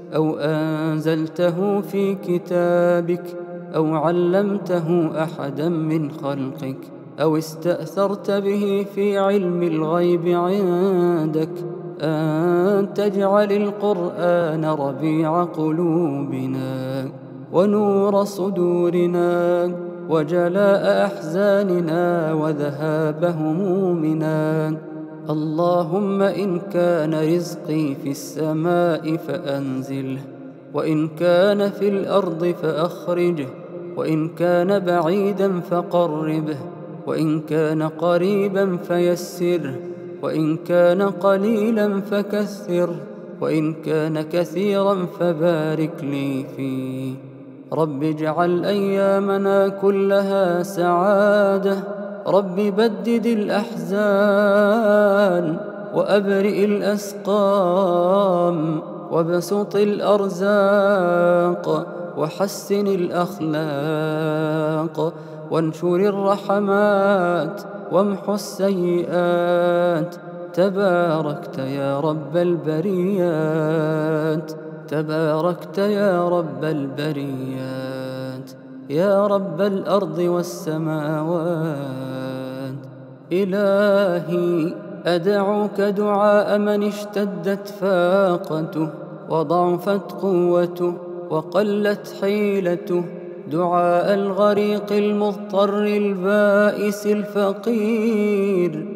أو أنزلته في كتابك أو علمته أحدا من خلقك أو استأثرت به في علم الغيب عندك أن تجعل القرآن ربيع قلوبنا ونور صدورنا وجلاء أحزاننا وذهاب همومنا. اللهم إن كان رزقي في السماء فأنزله، وإن كان في الأرض فأخرجه، وإن كان بعيدا فقربه، وإن كان قريبا فيسره، وإن كان قليلا فكثره، وإن كان كثيرا فبارك لي فيه. رب اجعل أيامنا كلها سعادة، رب بدد الأحزان وأبرئ الأسقام وبسط الأرزاق وحسن الأخلاق وانشر الرحمات وامحو السيئات. تباركت يا رب البريات، تباركت يا رب البريات، يا رب الأرض والسماوات. إلهي أدعوك دعاء من اشتدت فاقته وضعفت قوته وقلت حيلته، دعاء الغريق المضطر البائس الفقير.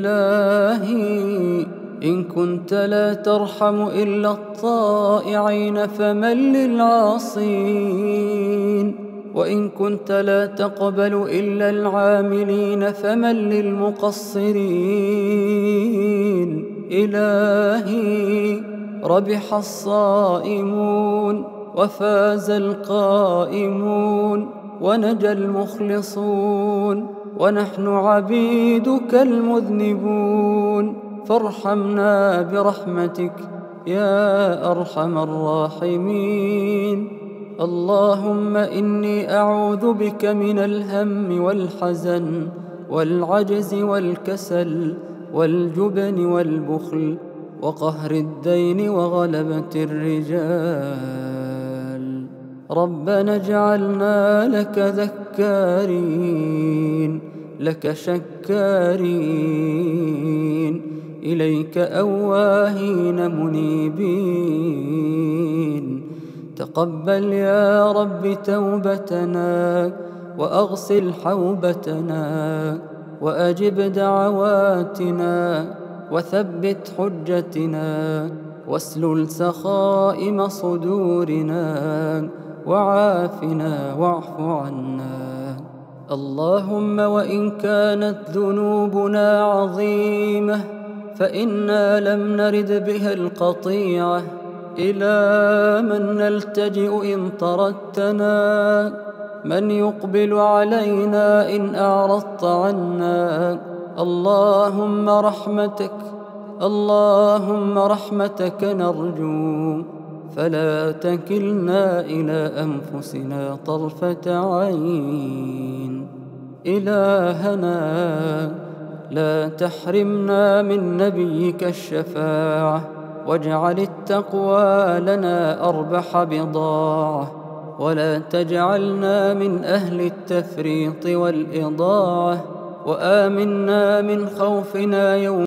إلهي إن كنت لا ترحم إلا الطائعين فمن للعاصين، وإن كنت لا تقبل إلا العاملين فمن للمقصرين. إلهي ربح الصائمون وفاز القائمون ونجى المخلصون، ونحن عبيدك المذنبون، فارحمنا برحمتك يا أرحم الراحمين. اللهم إني أعوذ بك من الهم والحزن والعجز والكسل والجبن والبخل وقهر الدين وغلبة الرجال. ربنا اجعلنا لك ذكارين لك شكارين، إليك أواهين منيبين. تقبل يا رب توبتنا وأغسل حوبتنا وأجب دعواتنا وثبت حجتنا واسلل سخائم صدورنا وعافنا واعف عنا. اللهم وإن كانت ذنوبنا عظيمة فإنا لم نرد بها القطيعة، إلى من نلتجئ إن طردتنا؟ من يقبل علينا إن أعرضت عنا؟ اللهم رحمتك اللهم رحمتك نرجو، فلا تكلنا إلى أنفسنا طرفة عين. إلهنا لا تحرمنا من نبيك الشفاعة، واجعل التقوى لنا أربح بضاعة، ولا تجعلنا من أهل التفريط والإضاعة، وآمنا من خوفنا يوم